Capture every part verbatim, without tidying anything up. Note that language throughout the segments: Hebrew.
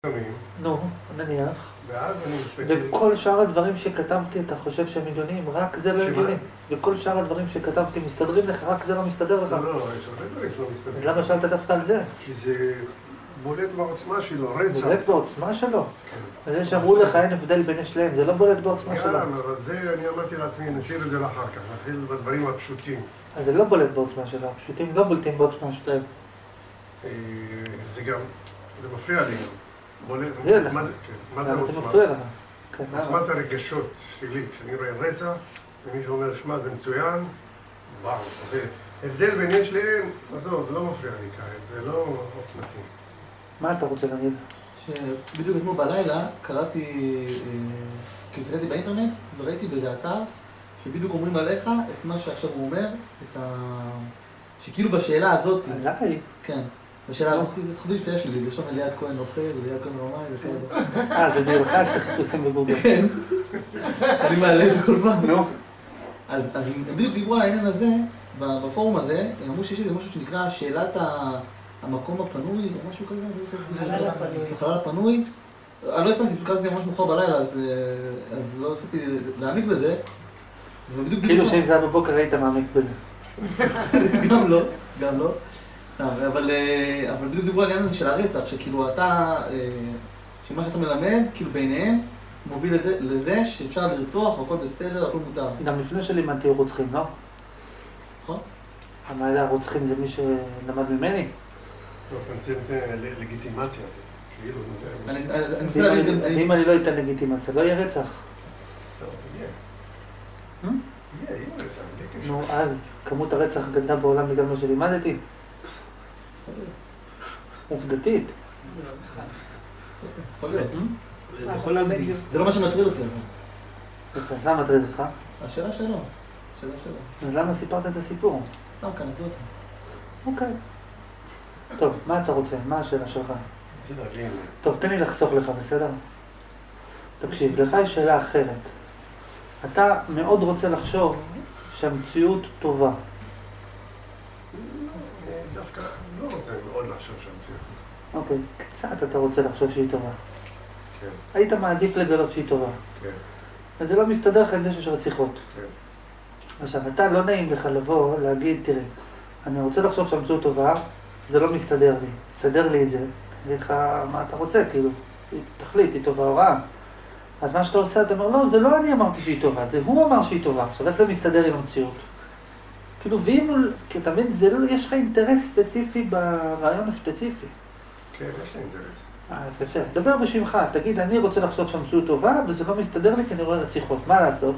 נו, נניח. ואז אני מסתכל... וכל שאר הדברים שכתבתי, אתה חושב שהם הגיוניים, רק זה לא הגיוני. וכל שאר הדברים שכתבתי מסתדרים לך, רק זה לא מסתדר לך. לא, לא, יש הרבה דברים שלא מסתדרים. אז למה שאלת דווקא על זה? כי זה בולט בעוצמה שלו, רצח. בולט בעוצמה שלו? כן. וזה שאמרו לך אין הבדל בין השלהם, זה לא בולט בעוצמה שלו. גם, אבל זה, אני אמרתי לעצמי, נשאיר את זה לאחר כך, נתחיל בדברים הפשוטים. אז זה לא בולט בעוצמה שלו, הפשוטים לא בולטים בעוצמה שלהם. זה גם, זה מפריע לי גם. מפריע לך? מה זה, כן, מה זה עוצמה? זה מפריע לך. עוצמת הרגשות שלי, כשאני רואה רצח, ומישהו אומר, שמע, זה מצוין, וואו, זה הבדל בין יש לאין, עזוב, לא מפריע לי כעת, זה לא עוצמתי. מה אתה רוצה להגיד? שבדיוק אתמול בלילה קראתי, כאילו הסתכלתי באינטרנט וראיתי באיזה אתר שבדיוק אומרים עליך את מה שעכשיו הוא אומר, את ה... שכאילו בשאלה הזאת... עליי? כן. בשאלה הזאת, את חושבים שיש לי, לרשום אליעד כהן אוכל, אליעד כהן רמאי וכאלה. אה, זה נלחץ שאתה חיפושים בגוגל. כן. אני מעלה את זה כל פעם. נו. אז הם בדיוק דיברו על העניין הזה, בפורום הזה, הם אמרו שיש איזה משהו שנקרא שאלת המקום הפנוי, או משהו כזה, החלל הפנוי. החלל הפנוי. אני לא הספקתי, פשוט קראתי ממש מאוחר בלילה, אז לא הספקתי להעמיק בזה. כאילו שאם זה היה בבוקר היית מעמיק בזה. גם לא, גם לא. אבל בדיוק דיברו על העניין הזה של הרצח, שכאילו אתה, שמה שאתה מלמד, כאילו ביניהם, מוביל לזה שאפשר לרצוח, הכל בסדר, הכל מותר. גם לפני שלימדתי רוצחים, לא? נכון? המעלה הרוצחים זה מי שלמד ממני? לא, אתה נותן לגיטימציה, כאילו, אני רוצה להגיד... ואם אני לא אתן לגיטימציה, לא יהיה רצח. לא, יהיה. יהיה, יהיה רצח, בלי קשר. נו, אז כמות הרצח גדלה בעולם בגלל מה שלימדתי? עובדתית. יכול להיות. זה יכול להגדיל. זה לא מה שמטריד אותי. אז למה מטריד אותך? השאלה שלו. השאלה שלו. אז למה סיפרת את הסיפור? סתם קנקו אותי. אוקיי. טוב, מה אתה רוצה? מה השאלה שלך? אני רוצה להבין. טוב, תן לי לחסוך לך, בסדר? תקשיב, לך יש שאלה אחרת. אתה מאוד רוצה לחשוב שהמציאות טובה. דווקא לא רוצה מאוד לחשוב שהמציאות. אוקיי, קצת אתה רוצה לחשוב שהיא טובה. כן. היית מעדיף לגלות שהיא טובה. כן. אז זה לא מסתדר לך עם זה שיש רציחות. כן. עכשיו, אתה לא נעים לך לבוא, להגיד, תראה, אני רוצה לחשוב שהמציאות טובה, זה לא מסתדר לי. תסדר לי את זה. אני אגיד לך, מה אתה רוצה, כאילו? תחליט, היא טובה או רעה. אז מה שאתה עושה, אתה אומר, לא, זה לא אני אמרתי שהיא טובה, זה הוא אמר שהיא טובה. עכשיו, איך זה מסתדר עם המציאות? כאילו, ואם, כי אתה מבין, זה לא, יש לך אינטרס ספציפי ברעיון הספציפי. כן, יש לי אינטרס. אז יפה, אז דבר בשמך, תגיד, אני רוצה לחשוב שהמציאות טובה, וזה לא מסתדר לי כי אני רואה רציחות. מה לעשות?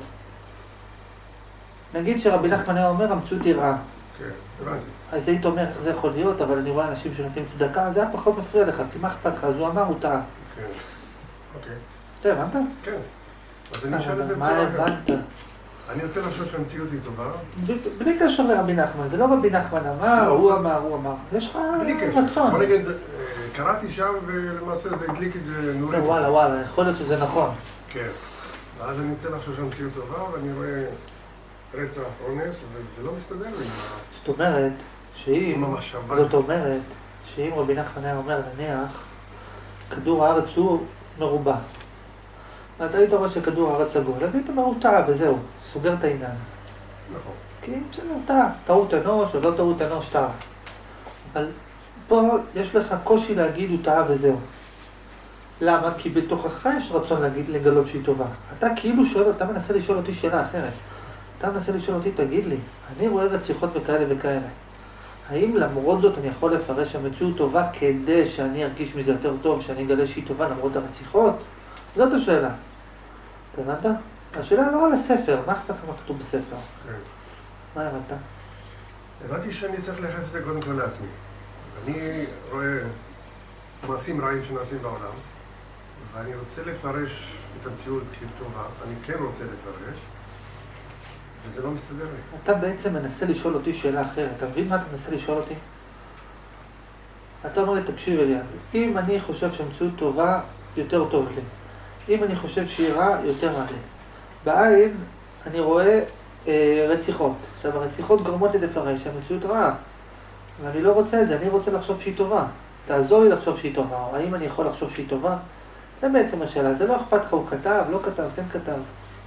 נגיד שרבי נחמן היה אומר, המציאות היא רעה. כן, הבנתי. אז היית אומר, איך זה יכול להיות, אבל אני רואה אנשים שנותנים צדקה, זה היה פחות מפריע לך, כי מה אכפת לך? אז הוא אמר, הוא טעה. כן, אוקיי. אתה הבנת? כן. אז אני אשאל את זה מה בצורה אחרת. הבנת? אני רוצה לחשוב שהמציאות היא טובה. בלי קשר לרבי נחמן, זה לא רבי נחמן אמר, הוא אמר, הוא אמר. יש לך רצון. בוא נגיד, קראתי שם ולמעשה זה הדליק את זה נורית. וואלה, וואלה, יכול להיות שזה נכון. כן. ואז אני רוצה לחשוב שהמציאות טובה, ואני רואה רצח, אונס, וזה לא מסתדר לי. זאת אומרת, שאם, זאת אומרת, שאם רבי נחמן היה אומר, נניח, כדור הארץ הוא מרובע. אז היית רואה שכדור הארץ עגול, אז היית אומר, הוא טעה וזהו, סוגר את העניין. נכון. כי בסדר, טעה, טעות אנוש או לא טעות אנוש, טעה. אבל פה יש לך קושי להגיד, הוא טעה וזהו. למה? כי בתוכך יש רצון להגיד, לגלות שהיא טובה. אתה כאילו שואל, אתה מנסה לשאול אותי שאלה אחרת. אתה מנסה לשאול אותי, תגיד לי, אני רואה רציחות וכאלה וכאלה. האם למרות זאת אני יכול לפרש שהמציאות טובה כדי שאני ארגיש מזה יותר טוב, שאני אגלה שהיא טובה למרות הרציחות? זאת השאלה. אתה הבנת? השאלה לא על הספר, מה אכפת לך מה כתוב בספר? כן. מה הבנת? הבנתי שאני צריך לייחס את זה קודם כל לעצמי. אני רואה מעשים רעים שנעשים בעולם, ואני רוצה לפרש את המציאות כטובה, אני כן רוצה לפרש, וזה לא מסתדר לי. אתה בעצם מנסה לשאול אותי שאלה אחרת. אתה מבין מה אתה מנסה לשאול אותי? אתה אומר לי, תקשיב אליעד, אם אני חושב שהמציאות טובה, יותר טוב לי. אם אני חושב שהיא רע, יותר רע לי. בעין אני רואה אה, רציחות. עכשיו, הרציחות גורמות לי לפרש שהמציאות רעה. ואני לא רוצה את זה, אני רוצה לחשוב שהיא טובה. תעזור לי לחשוב שהיא טובה, או האם אני יכול לחשוב שהיא טובה? זה בעצם השאלה, זה לא אכפת לך, הוא כתב, לא כתב, כן כתב.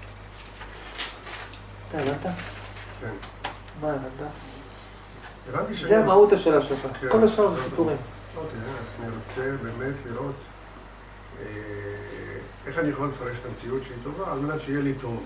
אתה הבנת? כן. מה הבנת? הבנתי שאני... זה המהות השאלה שלך, כן, כל השאר זה לא, סיפורים. אוקיי, אני רוצה באמת לראות אה, איך אני יכול לפרש את המציאות שהיא טובה, על מנת שיהיה לי טוב.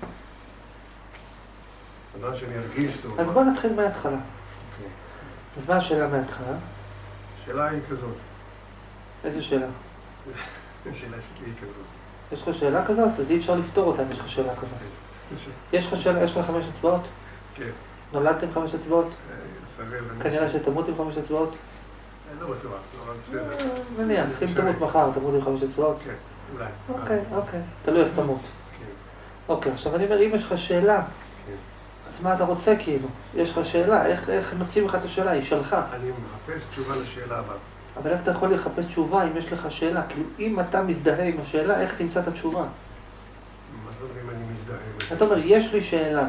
על מנת שאני ארגיש טוב. אז בוא נתחיל מההתחלה. אוקיי. אז מה השאלה מההתחלה? השאלה היא כזאת. איזה שאלה? השאלה שלי היא כזאת. יש לך שאלה כזאת? אז אי אפשר לפתור אותה אם יש לך שאלה כזאת. יש לך שאלה, יש לך חמש אצבעות? כן. נולדת עם חמש אצבעות? סביר. כנראה שתמות עם חמש אצבעות? לא בטוח, אבל בסדר. נניח, אם תמות מחר, תמות עם חמש אצבעות? כן, אולי. אוקיי, אוקיי. תלוי איך תמות. כן. אוקיי, עכשיו אני אומר, אם יש לך שאלה, כן. אז מה אתה רוצה כאילו? יש לך שאלה, איך, איך מציעים לך את השאלה? היא שלך. אני מחפש תשובה לשאלה הבאה. אבל איך אתה יכול לחפש תשובה אם יש לך שאלה? כאילו, אם אתה מזדהה עם השאלה, איך תמצא את התשובה? מה זאת אומרת אם אני מזדהה? אתה אומר, יש לי שאלה.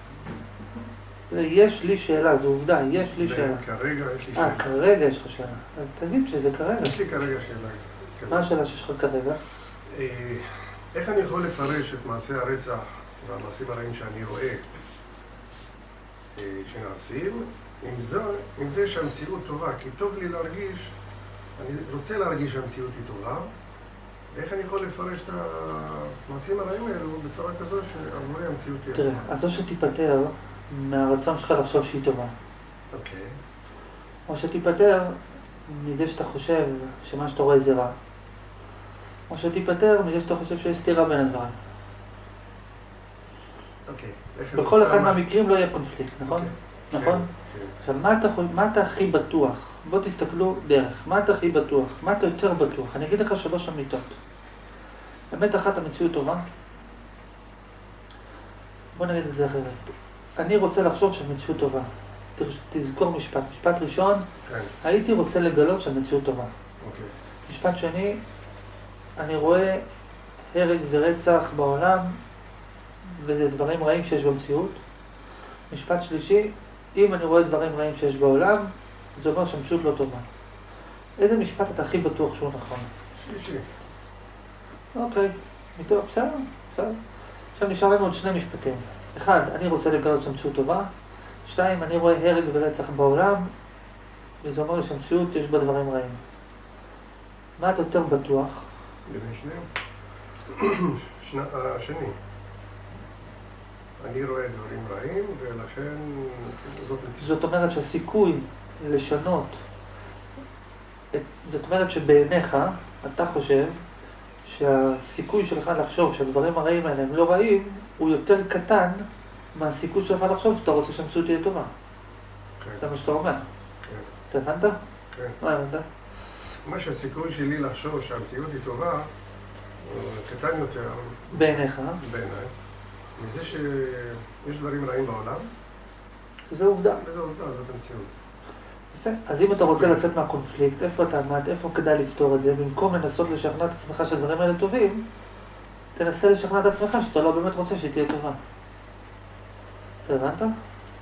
יש לי שאלה, זו עובדה, יש לי שאלה. כרגע יש לי אה, שאלה. כרגע יש לך שאלה. אז תגיד שזה כרגע. יש לי כרגע שאלה כזאת. מה השאלה שיש לך כרגע? אה, איך אני יכול לפרש את מעשי הרצח והמעשים הרעים שאני רואה אה, שנעשים, עם זה, עם זה שהמציאות טובה, כי טוב לי להרגיש, אני רוצה להרגיש שהמציאות היא טובה, ואיך אני יכול לפרש את המעשים הרעים האלו בצורה כזו שעבורי המציאות תהיה טובה. תראה, אז או שתיפטר מהרצון שלך לחשוב שהיא טובה, אוקיי. או שתיפטר מזה שאתה חושב שמה שאתה רואה זה רע, או שתיפטר מזה שאתה חושב שיש סתירה בין הדברים. אוקיי. איך בכל אני- אחד מה- מהמקרים לא יהיה קונפליקט, נכון? כן, נכון? כן. עכשיו, מה אתה, חו- מה אתה הכי בטוח? בוא תסתכלו דרך. מה אתה הכי בטוח? מה אתה יותר בטוח? אני אגיד לך שלוש אמיתות. אמת אחת, המציאות טובה. בוא נגיד את זה אחרת. אני רוצה לחשוב שהמציאות טובה. תרש- תזכור משפט. משפט ראשון, כן, הייתי רוצה לגלות שהמציאות טובה. אוקיי. משפט שני, אני רואה הרג ורצח בעולם, וזה דברים רעים שיש במציאות. משפט שלישי, אם אני רואה דברים רעים שיש בעולם, זה אומר שהמציאות לא טובה. איזה משפט אתה הכי בטוח שהוא נכון? שלישי. אוקיי, מתוך, בסדר, בסדר. עכשיו נשאר לנו עוד שני משפטים. אחד, אני רוצה לגלות שהמציאות טובה. שתיים, אני רואה הרג ורצח בעולם, וזה אומר לי שהמציאות יש בה דברים רעים. מה אתה יותר בטוח? לבין שניהם. שני- השני. אני רואה דברים רעים, ולכן זאת מציאות. זאת אומרת שהסיכוי לשנות, את, זאת אומרת שבעיניך, אתה חושב שהסיכוי שלך לחשוב שהדברים הרעים האלה הם לא רעים, הוא יותר קטן מהסיכוי שלך לחשוב שאתה רוצה שהמציאות תהיה טובה. כן, זה מה שאתה אומר. כן, אתה הבנת? כן. מה הבנת? מה שהסיכוי שלי לחשוב שהמציאות היא טובה, הוא קטן יותר בעיניך, בעיניי, מזה שיש דברים רעים בעולם, זו עובדה. וזו עובדה, זאת המציאות. יפה. אז אם אתה רוצה לצאת מהקונפליקט, איפה אתה עמד, איפה כדאי לפתור את זה, במקום לנסות לשכנע את עצמך שהדברים האלה טובים, תנסה לשכנע את עצמך שאתה לא באמת רוצה שהיא תהיה טובה. אתה הבנת? כן.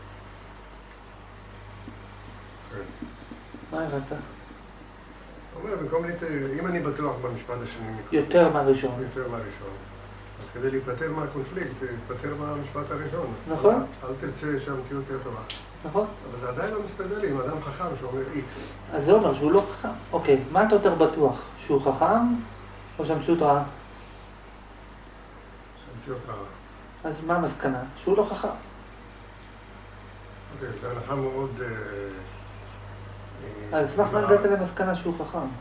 מה הבנת? אומר, במקום לת... אם אני בטוח במשפט השני, יותר מהראשון. יותר מהראשון, אז כדי להיפטר מהקונפליקט, להיפטר מהמשפט הראשון. נכון. אל תרצה שהמציאות תהיה טובה. נכון? אבל זה עדיין לא מסתדר לי עם אדם חכם שאומר איקס. אז זה אומר שהוא לא חכם. אוקיי, מה אתה יותר בטוח? שהוא חכם או שהמציאות רעה? שהמציאות רעה. אז מה המסקנה? שהוא לא חכם. אוקיי, זו הנחה מאוד... אה, אה, על סמך מה אה, הגעת למסקנה שהוא חכם? על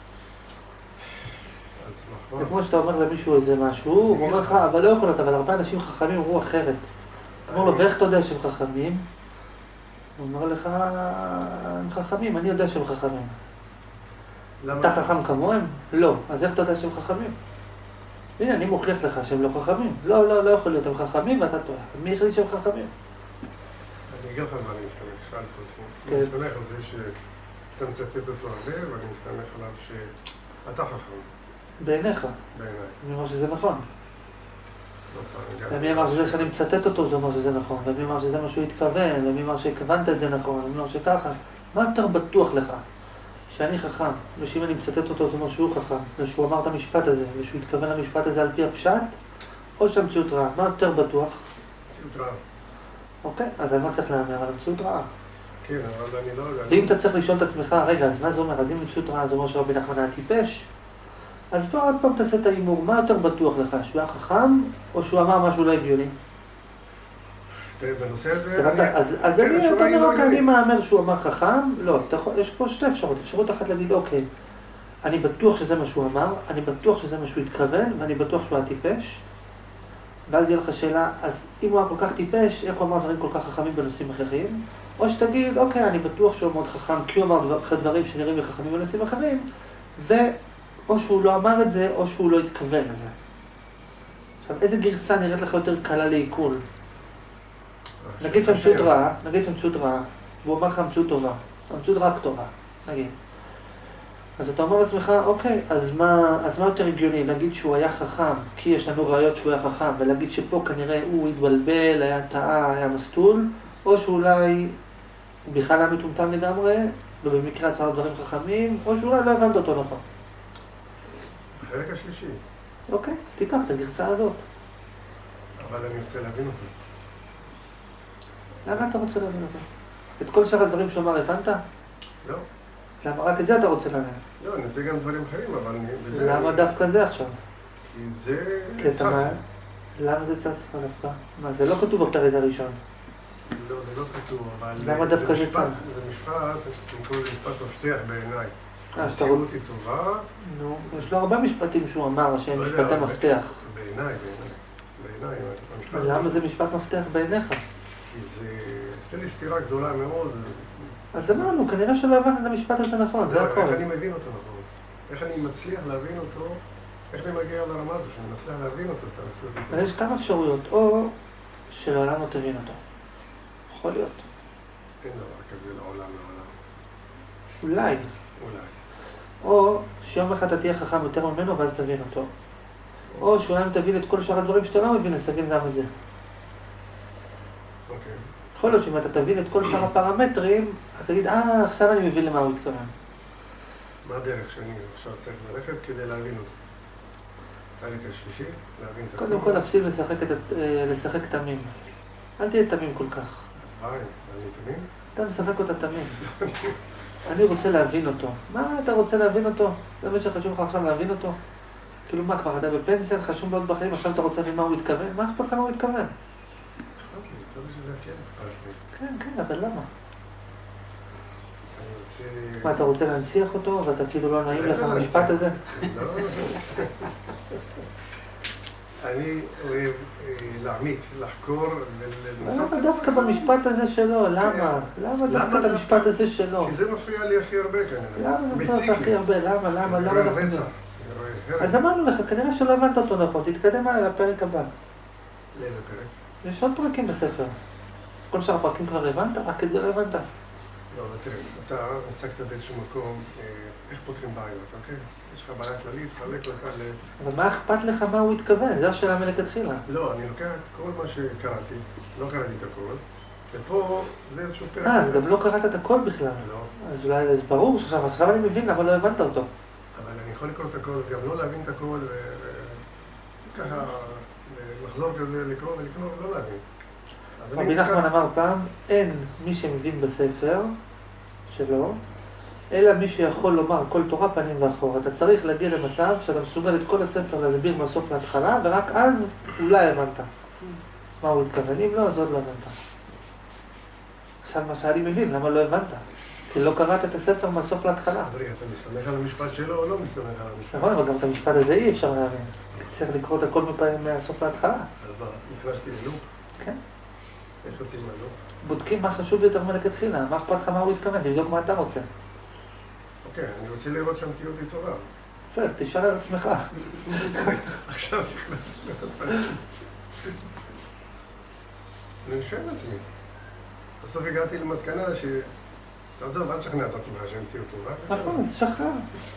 סמך זה מה? כמו שאתה אומר למישהו איזה משהו, הוא אומר לך, אבל לא יכול להיות, אבל הרבה אנשים חכמים אמרו אחרת. אתה אומר לו, ואיך אתה יודע שהם חכמים? הוא אומר לך, הם חכמים, אני יודע שהם חכמים. למה? אתה חכם כמוהם? לא. אז איך אתה יודע שהם חכמים? הנה, אני מוכיח לך שהם לא חכמים. לא, לא, לא יכול להיות, הם חכמים ואתה טועה. מי החליט שהם חכמים? אני אגיד לך על מה אני מסתמך, שאלת אותי. כן. אני מסתמך על זה שאתה מצטט אותו הרבה, ואני מסתמך עליו שאתה חכם, בעיניך. בעיניי. אני אומר שזה נכון. לא פעם, גם- ומי אמר שזה שאני מצטט אותו, זה אומר שזה נכון. ומי אמר שזה מה שהוא התכוון, ומי אמר שהכוונת את זה נכון, ומי אמר שככה. מה יותר בטוח לך? שאני חכם, ושאם אני מצטט אותו זה אומר שהוא חכם, ושהוא אמר את המשפט הזה, ושהוא התכוון למשפט הזה על פי הפשט, או שהמציאות רעה. מה יותר בטוח? מציאות רעה. אוקיי, אז על מה צריך להאמר? על המציאות רעה. כן, אבל אני לא יודע. ואם אתה צריך לשאול את עצמך, רגע, אז מה זה אומר? אז אם המציאות רעה זה אומר שרבי נחמן היה טיפש, אז בוא עוד פעם תעשה את האימור, מה יותר בטוח לך? שהוא היה חכם, או שהוא אמר משהו לא הגיוני? תראה, בנושא הזה... תראה, אתה- אז אז כן, אני, התשובה אתה היא אומר, לא אוקיי, אני הגיונית. מאמר שהוא אמר חכם, לא, אז אתה יכול- יש פה שתי אפשרות. אפשרות אחת להגיד, אוקיי, אני בטוח שזה מה שהוא אמר, אני בטוח שזה מה שהוא התכוון, ואני בטוח שהוא היה טיפש. ואז יהיה לך שאלה, אז אם הוא היה כל כך טיפש, איך הוא אמר דברים כל כך חכמים בנושאים אחרים? או שתגיד, אוקיי, אני בטוח שהוא מאוד חכם, כי הוא אמר דבר- דברים שנראים לי חכמים בנושאים אחרים, ואו שהוא לא אמר את זה, או שהוא לא התכוון לזה. עכשיו, איזה גרסה נראית לך יותר קלה לעיכול? נגיד שהמציאות רעה, נגיד שהמציאות רעה, והוא אמר לך המציאות טובה, המציאות רק טובה, נגיד. אז אתה אומר לעצמך, אוקיי, אז מה, אז מה יותר הגיוני? להגיד שהוא היה חכם, כי יש לנו ראיות שהוא היה חכם, ולהגיד שפה כנראה הוא התבלבל, היה טעה, היה מסטול, או שאולי הוא בכלל היה מטומטם לגמרי, ובמקרה עצר דברים חכמים, או שאולי לא הבנת אותו נכון. החלק השלישי. אוקיי, אז תיקח את הגרסה הזאת. אבל אני רוצה להבין אותו. למה אתה רוצה להבין אותו? את כל שאר הדברים שהוא אמר הבנת? לא. אז למה רק את זה אתה רוצה להבין? לא, אני רוצה גם דברים אחרים, אבל אני... בזה למה אני- דווקא זה עכשיו? כי זה... כי אתה מה? למה זה צץ לך דווקא? מה, זה לא כתוב בפרק הראשון. לא, זה לא כתוב, אבל... למה דווקא זה משפט- צץ? זה משפט, אני קורא לזה משפט מפתח בעיניי. אה, שאתה המציאות היא טובה, נו, יש לו הרבה משפטים שהוא אמר שהם לא יודע, משפטי אבל- מפתח. בעיניי, בעיניי. בעיניי, המשפט למה הזה- זה משפט מפתח בעיניך? כי זה... עושה לי סתירה גדולה מאוד. אז אמרנו, כנראה שלא הבנת את המשפט הזה נכון, זה זהו, הכל. איך אני מבין אותו נכון? איך אני מצליח להבין אותו? איך אני מגיע לרמה הזו, שאני מצליח להבין אותו, את המציאות. אבל יש כמה אפשרויות, או שלעולם לא תבין אותו. יכול להיות. אין דבר כזה לעולם, לעולם. אולי. אולי. או שיום אחד אתה תהיה חכם יותר ממנו ואז תבין אותו. או שאולי אם תבין את כל שאר הדברים שאתה לא מבין, אז תבין גם את זה. אוקיי. יכול להיות שאם אתה תבין את כל שאר הפרמטרים, אז תגיד, אה, עכשיו אני מבין למה הוא התכוון. מה הדרך שאני עכשיו צריך ללכת כדי להבין אותו? החלק השלישי, להבין את קודם כל להפסיק לשחק, את, אה, לשחק תמים. אל תהיה תמים כל כך. וואי, אני תמים? אתה משחק אותה תמים. אני רוצה להבין אותו. מה אתה רוצה להבין אותו? זה מה שחשוב לך עכשיו להבין אותו? כאילו מה כבר, אתה בפנסיה, חשוב מאוד בחיים, עכשיו אתה רוצה להבין מה הוא התכוון? מה אכפת לך מה הוא התכוון? אכפת לי, טוב שזה כן אכפת לי. כן, כן, אבל למה? אני רוצה... מה, אתה רוצה להנציח אותו ואתה כאילו לא נעים לך לא המשפט להנציח. הזה? לא, אני אוהב אה, להעמיק, לחקור ולנסות... למה דווקא במשפט הזה שלו? למה? למה דווקא את המשפט הזה שלו? כי זה מפריע לי הכי הרבה כנראה. למה זה מפריע מציק לך לי. הכי הרבה? למה? למה? אני למה רואה דווקא רצח, זה? אני רואה הרג. אז אמרנו לך, כנראה שלא הבנת אותו נכון, תתקדם הלאה לפרק הבא. לאיזה פרק? יש עוד פרקים בספר. כל שאר הפרקים כבר הבנת, רק את זה לא הבנת. לא, אבל תראה, אתה עסקת באיזשהו מקום, אה, איך פותרים בעיות, אוקיי? יש לך בעיה כללית, חלק לך ל... אבל מה אכפת לך מה הוא התכוון? זו השאלה מלכתחילה. לא, אני לוקח את כל מה שקראתי, לא קראתי את הכל, ופה זה איזשהו פרק. אה, אז גם לא קראת את הכל בכלל. לא, אז אולי זה ברור שעכשיו, עכשיו אני מבין, אבל לא הבנת אותו. אבל אני יכול לקרוא את הכל, גם לא להבין את הכל, וככה לחזור כזה, לקרוא ולקרוא ולא להבין. אז אני רבי נתקע- נחמן אמר פעם, אין מי שמבין בספר שלו, אלא מי שיכול לומר כל תורה פנים ואחור. אתה צריך להגיע למצב שאתה מסוגל את כל הספר להסביר מהסוף להתחלה, ורק אז אולי הבנת מה הוא התכוון. אם לא, אז עוד לא הבנת. עכשיו מה שאני מבין, למה לא הבנת? כי לא קראת את הספר מהסוף להתחלה. אז רגע, אתה מסתמך על המשפט שלו או לא מסתמך על המשפט? נכון, אבל גם את המשפט הזה אי אפשר להבין. צריך לקרוא את הכל מפעמים מהסוף להתחלה. אז מה, נכנסתי ללופ? כן. איך יוצאים מהלופ? בודקים מה חשוב יותר מלכתחילה, מה אכפת לך מה הוא התכוון, תבדוק מה אתה רוצה. אוקיי, אני רוצה לראות שהמציאות היא טובה. יפה, אז תשאל על עצמך. עכשיו נכנסתי לפרק. אני שואל את עצמי. בסוף הגעתי למסקנה ש... תעזוב, אל תשכנע את עצמך שהמציאות טובה. נכון, אז שחרר.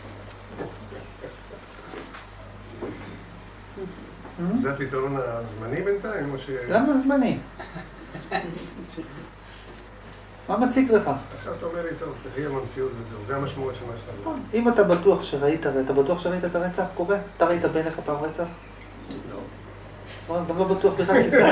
זה הפתרון הזמני בינתיים, או ש... למה זמני? מה מציק לך? עכשיו אתה אומר לי, טוב, תחיה במציאות וזהו, זה המשמעות של מה שאתה אומר. נכון. אם אתה בטוח שראית, אתה בטוח שראית את הרצח קורה? אתה ראית בעיניך פעם רצח? לא. גם לא בטוח בכלל שכך.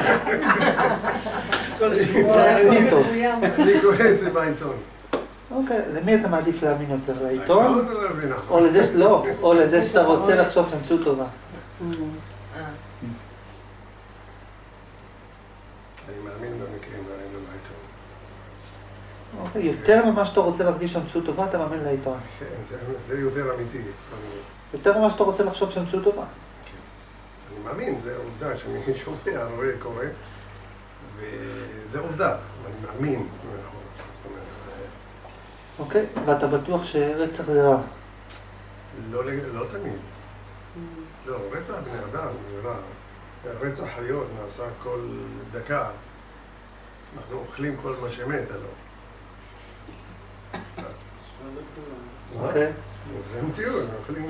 אני קורא את זה בעיתון. אוקיי, למי אתה מעדיף להאמין יותר? לעיתון? העיתון או לבינה? או לזה שלא, או לזה שאתה רוצה לחשוב שהמציאות טובה. אני מאמין במקרים האלה לעיתון. אוקיי, יותר ממה שאתה רוצה להרגיש שהמציאות טובה, אתה מאמין לעיתון. כן, זה יותר אמיתי. יותר ממה שאתה רוצה לחשוב שהמציאות טובה. אני מאמין, זה עובדה שמי שומע, רואה, קורא, וזה עובדה, אני מאמין. אוקיי, ואתה בטוח שרצח זה רע? לא תמיד. לא, רצח בני אדם זה רע. רצח חיות נעשה כל דקה. אנחנו אוכלים כל מה שמת, לא. אוקיי. זה מציאות, אנחנו אוכלים...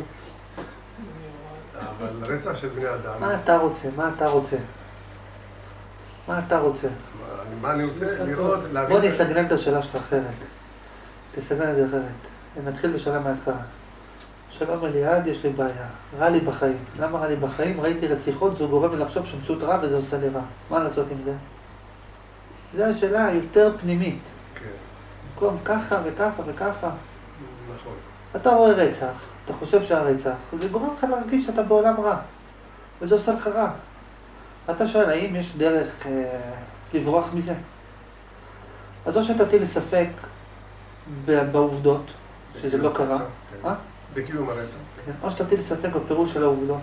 אבל רצח של בני אדם... מה אתה רוצה? מה אתה רוצה? מה אתה רוצה? מה אני רוצה? לראות, להבין... בוא נסגנן את השאלה שלך אחרת. תסגנן את זה אחרת. נתחיל את השאלה מההתחלה. שלום אליעד, יש לי בעיה. רע לי בחיים. למה רע לי בחיים? ראיתי רציחות, זה גורם לי לחשוב שהמציאות רע וזה עושה לי רע. מה לעשות עם זה? זו השאלה היותר פנימית. כן. במקום ככה וככה וככה. נכון. אתה רואה רצח, אתה חושב שהרצח, זה גורם לך להרגיש שאתה בעולם רע. וזה עושה לך רע. אתה שואל, האם יש דרך אה, לברוח מזה? אז או שתטיל ספק בעובדות, שזה לא קרה. כן. בקיום הרצח. כן. או שתטיל ספק בפירוש של העובדות.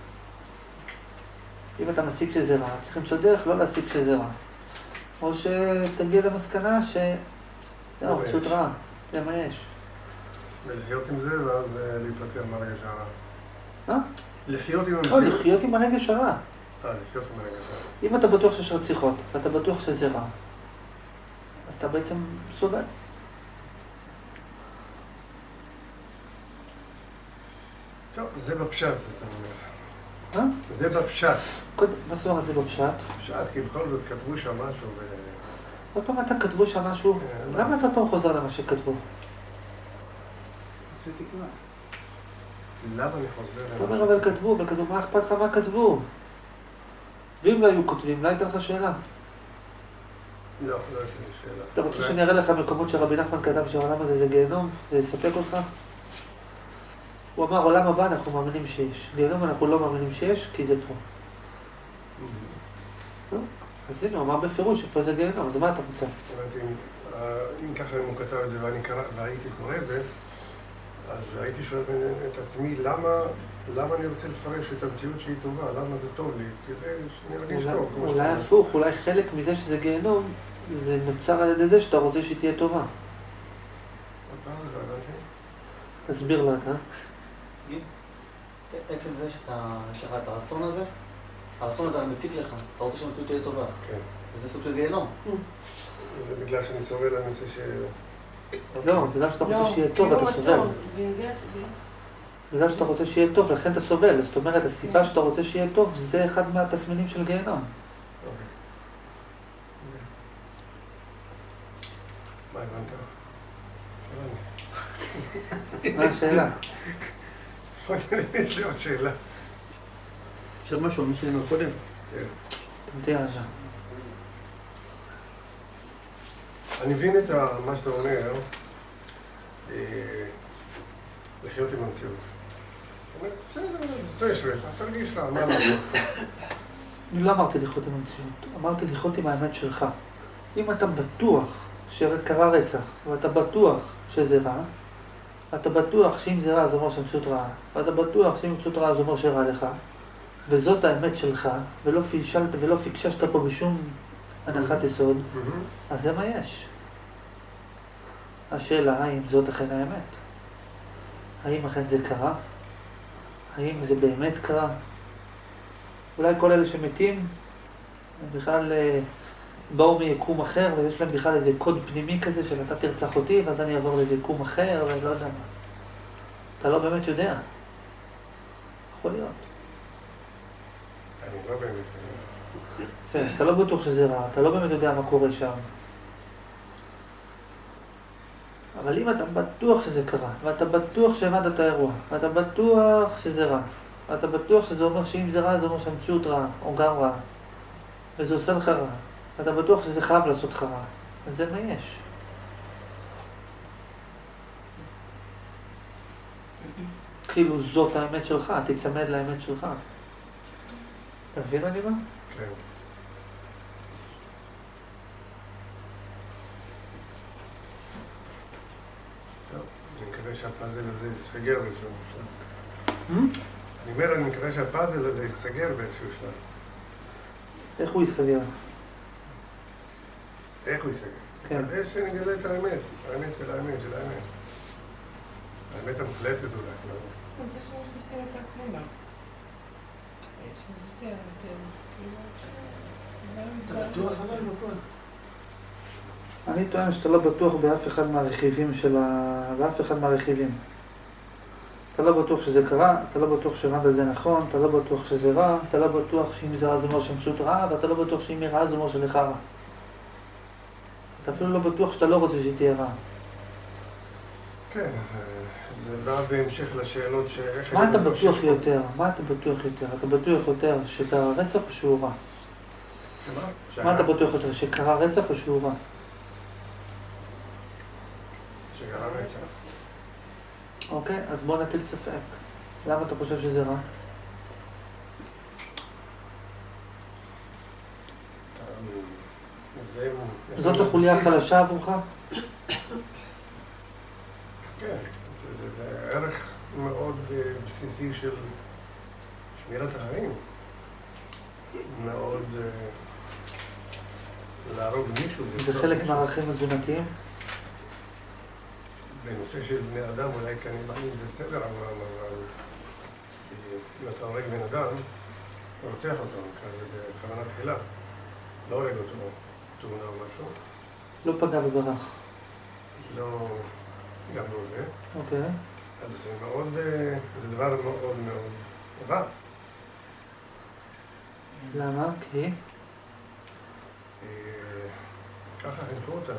אם אתה מסיק שזה רע, צריכים שדרך לא להסיק שזה רע. או שתגיע למסקנה ש... זהו, פשוט רע. זה מה יש. ולחיות עם זה, ואז להיפטר מהרגש הרע. מה? לחיות עם המציאות? לא, לחיות עם הרגש הרע. אה, לחיות עם הרגש הרע. אם אתה בטוח שיש רציחות, ואתה בטוח שזה רע, אז אתה בעצם סובל. טוב, זה בפשט, אתה אומר. מה? זה בפשט. קודם, מה זאת אומרת זה בפשט? בפשט, כי בכל זאת כתבו שם משהו ו... עוד פעם אתה כתבו שם משהו? למה אתה פעם חוזר למה שכתבו? זה תקווה. למה אני חוזר למה אתה אומר, אבל כתבו, אבל כתבו, מה אכפת לך מה כתבו? ואם לא היו כותבים, לא הייתה לך שאלה. לא, לא הייתה לי שאלה. אתה רוצה שאני אראה לך מקומות שרבי נחמן כתב שהעולם הזה זה גיהנום? זה יספק אותך? הוא אמר, עולם הבא אנחנו מאמינים שיש. גיהנום אנחנו לא מאמינים שיש, כי זה פה. אז הנה, הוא אמר בפירוש שפה זה גיהנום, אז מה אתה רוצה? אם ככה הוא כתב את זה והייתי קורא את זה, אז הייתי שואל את עצמי, למה אני רוצה לפרש את המציאות שהיא טובה? למה זה טוב לי? כדי שאני ארגיש טוב. אולי הפוך, אולי חלק מזה שזה גיהנום, זה נוצר על ידי זה שאתה רוצה שהיא תהיה טובה. תסביר לה, אתה? עצם זה שאתה, יש לך את הרצון הזה, הרצון הזה מציק לך, אתה רוצה שהמציאות תהיה טובה. כן. זה סוג של גיהנום. זה בגלל שאני סובל, אני רוצה ש... לא, בגלל שאתה רוצה שיהיה טוב, אתה סובל. בגלל שאתה רוצה שיהיה טוב, לכן אתה סובל. זאת אומרת, הסיבה שאתה רוצה שיהיה טוב, זה אחד מהתסמינים של גיהנום. מה הבנת? מה השאלה? יש לי עוד שאלה. עכשיו משהו, מי שהיינו קודם. תמתין רגע. אני מבין את מה שאתה אומר, לחיות עם המציאות. בסדר, זה יש רצח, תרגיש לה, מה לא? אני לא אמרתי לחיות עם המציאות, אמרתי לחיות עם האמת שלך. אם אתה בטוח שקרה רצח, ואתה בטוח שזה רע, אתה בטוח שאם זה רע זה אומר שהמציאות רעה, ואתה בטוח שאם המציאות רעה זה אומר שרע לך, וזאת האמת שלך, ולא פישלת ולא פיקששת פה בשום הנחת יסוד, אז זה מה יש. השאלה, האם זאת אכן האמת? האם אכן זה קרה? האם זה באמת קרה? אולי כל אלה שמתים, הם בכלל באו מיקום אחר, ויש להם בכלל איזה קוד פנימי כזה של אתה תרצח אותי, ואז אני אעבור לאיזה יקום אחר, ולא יודע מה. אתה לא באמת יודע. יכול להיות. אני לא באמת יודע. אז אתה לא בטוח שזה רע, אתה לא באמת יודע מה קורה שם. אבל אם אתה בטוח שזה קרה, ואתה בטוח שהבנת את האירוע, ואתה בטוח שזה רע, ואתה בטוח שזה אומר שאם זה רע, זה אומר שהמציאות רעה, או גם רע, וזה עושה לך רע, ואתה בטוח שזה חייב לעשות לך רע, אז זה מה יש. כאילו זאת האמת שלך, תצמד לאמת שלך. אתה מבין אני מה? כן. טוב, אני מקווה שהפאזל הזה יסגר באיזשהו שלב. אני אומר, אני מקווה שהפאזל הזה יסגר באיזשהו שלב. איך הוא ייסגר? איך הוא יסגר? כן. יש שנגלה את האמת, האמת של האמת של האמת. האמת המוחלטת אולי. אני רוצה שנכנסים יותר פנימה. שזה יותר, יותר, אתה בטוח אבל בכל? אני טוען שאתה לא בטוח באף אחד מהרכיבים של ה... באף אחד מהרכיבים. אתה לא בטוח שזה קרה, אתה לא בטוח שהבנת זה נכון, אתה לא בטוח שזה רע, אתה לא בטוח שאם זה רע זה אומר שהמציאות רעה, ואתה לא בטוח שאם היא רעה זה אומר שלך רע. אתה אפילו לא בטוח שאתה לא רוצה שהיא תהיה רעה. כן, זה בא בהמשך לשאלות שאיך... מה אתה בטוח יותר? מה אתה בטוח יותר? אתה בטוח יותר שקרה רצח או שהוא רע? מה אתה בטוח יותר? שקרה רצח או שהוא רע? שקרה רצח. אוקיי, אז בוא נטיל ספק. למה אתה חושב שזה רע? זאת החוליה החלשה עבורך? כן, זה, זה ערך מאוד בסיסי של שמירת החיים. מאוד להרוג מישהו. זה חלק מהערכים התזונתיים? בנושא של בני אדם, אולי קניבלים זה בסדר, אבל אם אתה הורג בן אדם, אתה רוצח אותו, זה בכוונה תחילה. לא הורג אותו, תאונה או משהו. לא פגע וברח. לא, גם לא זה. אוקיי. אז זה מאוד, זה דבר מאוד מאוד רע. למה? כי? ככה חינכו אותנו.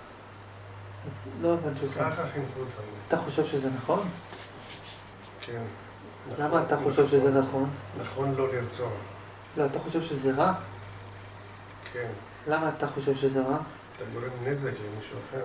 לא הבנתי אותך. ככה חינכו אותנו. אתה חושב שזה נכון? כן. למה אתה חושב שזה נכון? נכון לא לרצוח. לא, אתה חושב שזה רע? כן. למה אתה חושב שזה רע? אתה גורם נזק למישהו אחר.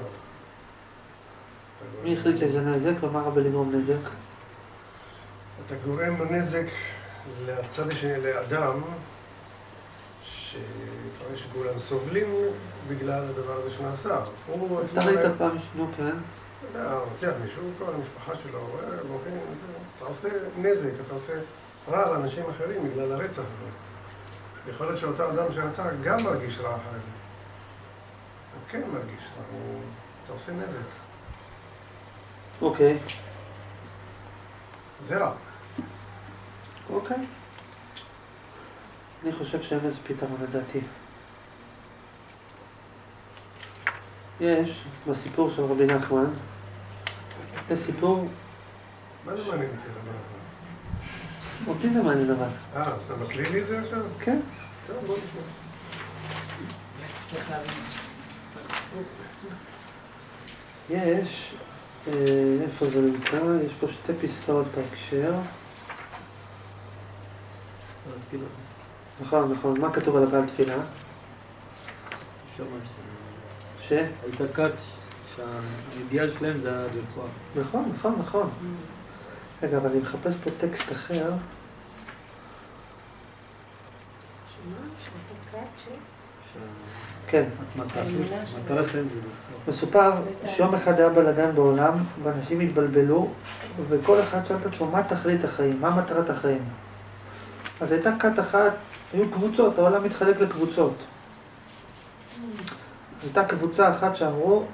מי החליט שזה נזק ומה רע בלגרום נזק? אתה גורם נזק לצד השני, לאדם, שאתה רואה שכולם סובלים בגלל הדבר הזה שנעשה. אתה ראית פעם שנו, כן? אתה יודע, רוצח מישהו, כל המשפחה שלו, אתה עושה נזק, אתה עושה רע לאנשים אחרים בגלל הרצח הזה. יכול להיות שאותו אדם שרצח גם מרגיש רע אחרי זה. הוא כן מרגיש רע, אתה עושה נזק. אוקיי. זה רע. אוקיי. אני חושב שאין איזה פתרון לדעתי. יש, בסיפור של רבי נחמן, יש סיפור... מה זה מעניין אותי רבי נחמן? אותי זה מעניין אבל. אה, אז אתה מקריא לי את זה עכשיו? כן. טוב, בוא נשמע. צריך להבין. יש, איפה זה נמצא? יש פה שתי פסקאות בהקשר. נכון, נכון. מה כתוב על הבעל תפילה? ש? הייתה כת שהאידיאל שלהם זה לרצוח. נכון, נכון, נכון. רגע, אבל אני מחפש פה טקסט אחר. כן. המטרה שלהם זה לרצוח. מסופר שיום אחד היה בלגן בעולם, ואנשים התבלבלו, וכל אחד שאל את עצמו, מה תכלית החיים? מה מטרת החיים? אז הייתה כת אחת, היו קבוצות, העולם מתחלק לקבוצות. הייתה קבוצה אחת שאמרו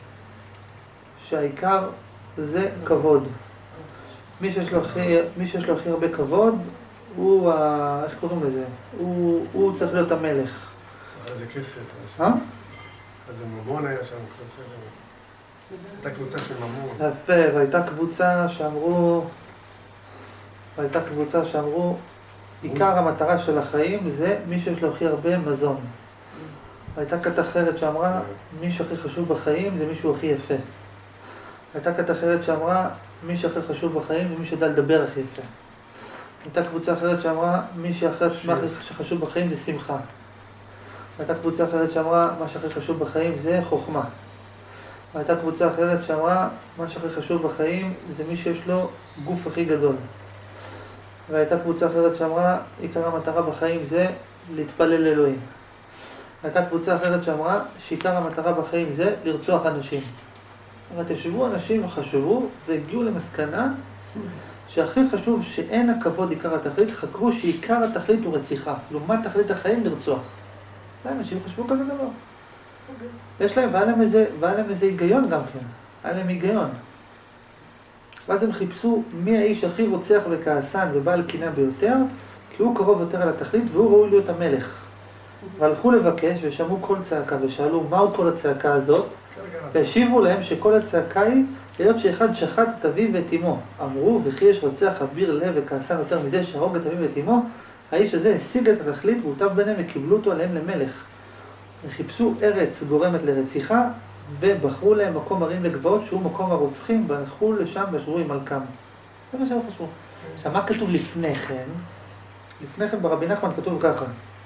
שהעיקר זה כבוד. מי שיש לו הכי, מי שיש לו הכי הרבה כבוד, הוא, ה... איך קוראים לזה? הוא, הוא צריך להיות המלך. איזה כסף. אה? אז ממון היה שם קבוצה. הייתה קבוצה של ממון. יפה, והייתה קבוצה שאמרו, והייתה קבוצה שאמרו, עיקר המטרה של החיים זה מי שיש לו הכי הרבה מזון. הייתה כת אחרת שאמרה, מי שהכי חשוב בחיים זה מישהו הכי יפה. הייתה כת אחרת שאמרה, מי שהכי חשוב בחיים זה מי שיודע לדבר הכי יפה. הייתה קבוצה אחרת שאמרה, מי שהכי חשוב בחיים זה שמחה. הייתה קבוצה אחרת שאמרה, מה שהכי חשוב בחיים זה חוכמה. והייתה קבוצה אחרת שאמרה, מה שהכי חשוב בחיים זה מי שיש לו גוף הכי גדול. והייתה קבוצה אחרת שאמרה, עיקר המטרה בחיים זה להתפלל לאלוהים. הייתה קבוצה אחרת שאמרה, שעיקר המטרה בחיים זה לרצוח אנשים. אבל ישבו אנשים וחשבו והגיעו למסקנה שהכי חשוב שאין הכבוד עיקר התכלית, חקרו שעיקר התכלית הוא רציחה. לעומת תכלית החיים לרצוח. אנשים חשבו כזה דבר. יש להם, והיה להם איזה, והיה להם איזה היגיון גם כן. היה להם היגיון. ואז הם חיפשו מי האיש הכי רוצח וכעסן ובעל קנאה ביותר, כי הוא קרוב יותר על התכלית והוא ראוי להיות המלך. והלכו לבקש ושמעו כל צעקה ושאלו מהו כל הצעקה הזאת, והשיבו להם שכל הצעקה היא היות שאחד שחט את אביו ואת אמו. אמרו, וכי יש רוצח אביר לב וכעסן יותר מזה שהרוג את אביו ואת אמו, האיש הזה השיג את התכלית והוטב ביניהם וקיבלו אותו עליהם למלך. וחיפשו ארץ גורמת לרציחה, ובחרו להם מקום ערים וגבעות שהוא מקום הרוצחים, והלכו לשם וישבו עם מלכם. זה מה שהם חשבו. עכשיו, מה כתוב לפני כן? לפני כן ברבי נחמן כתוב ככה.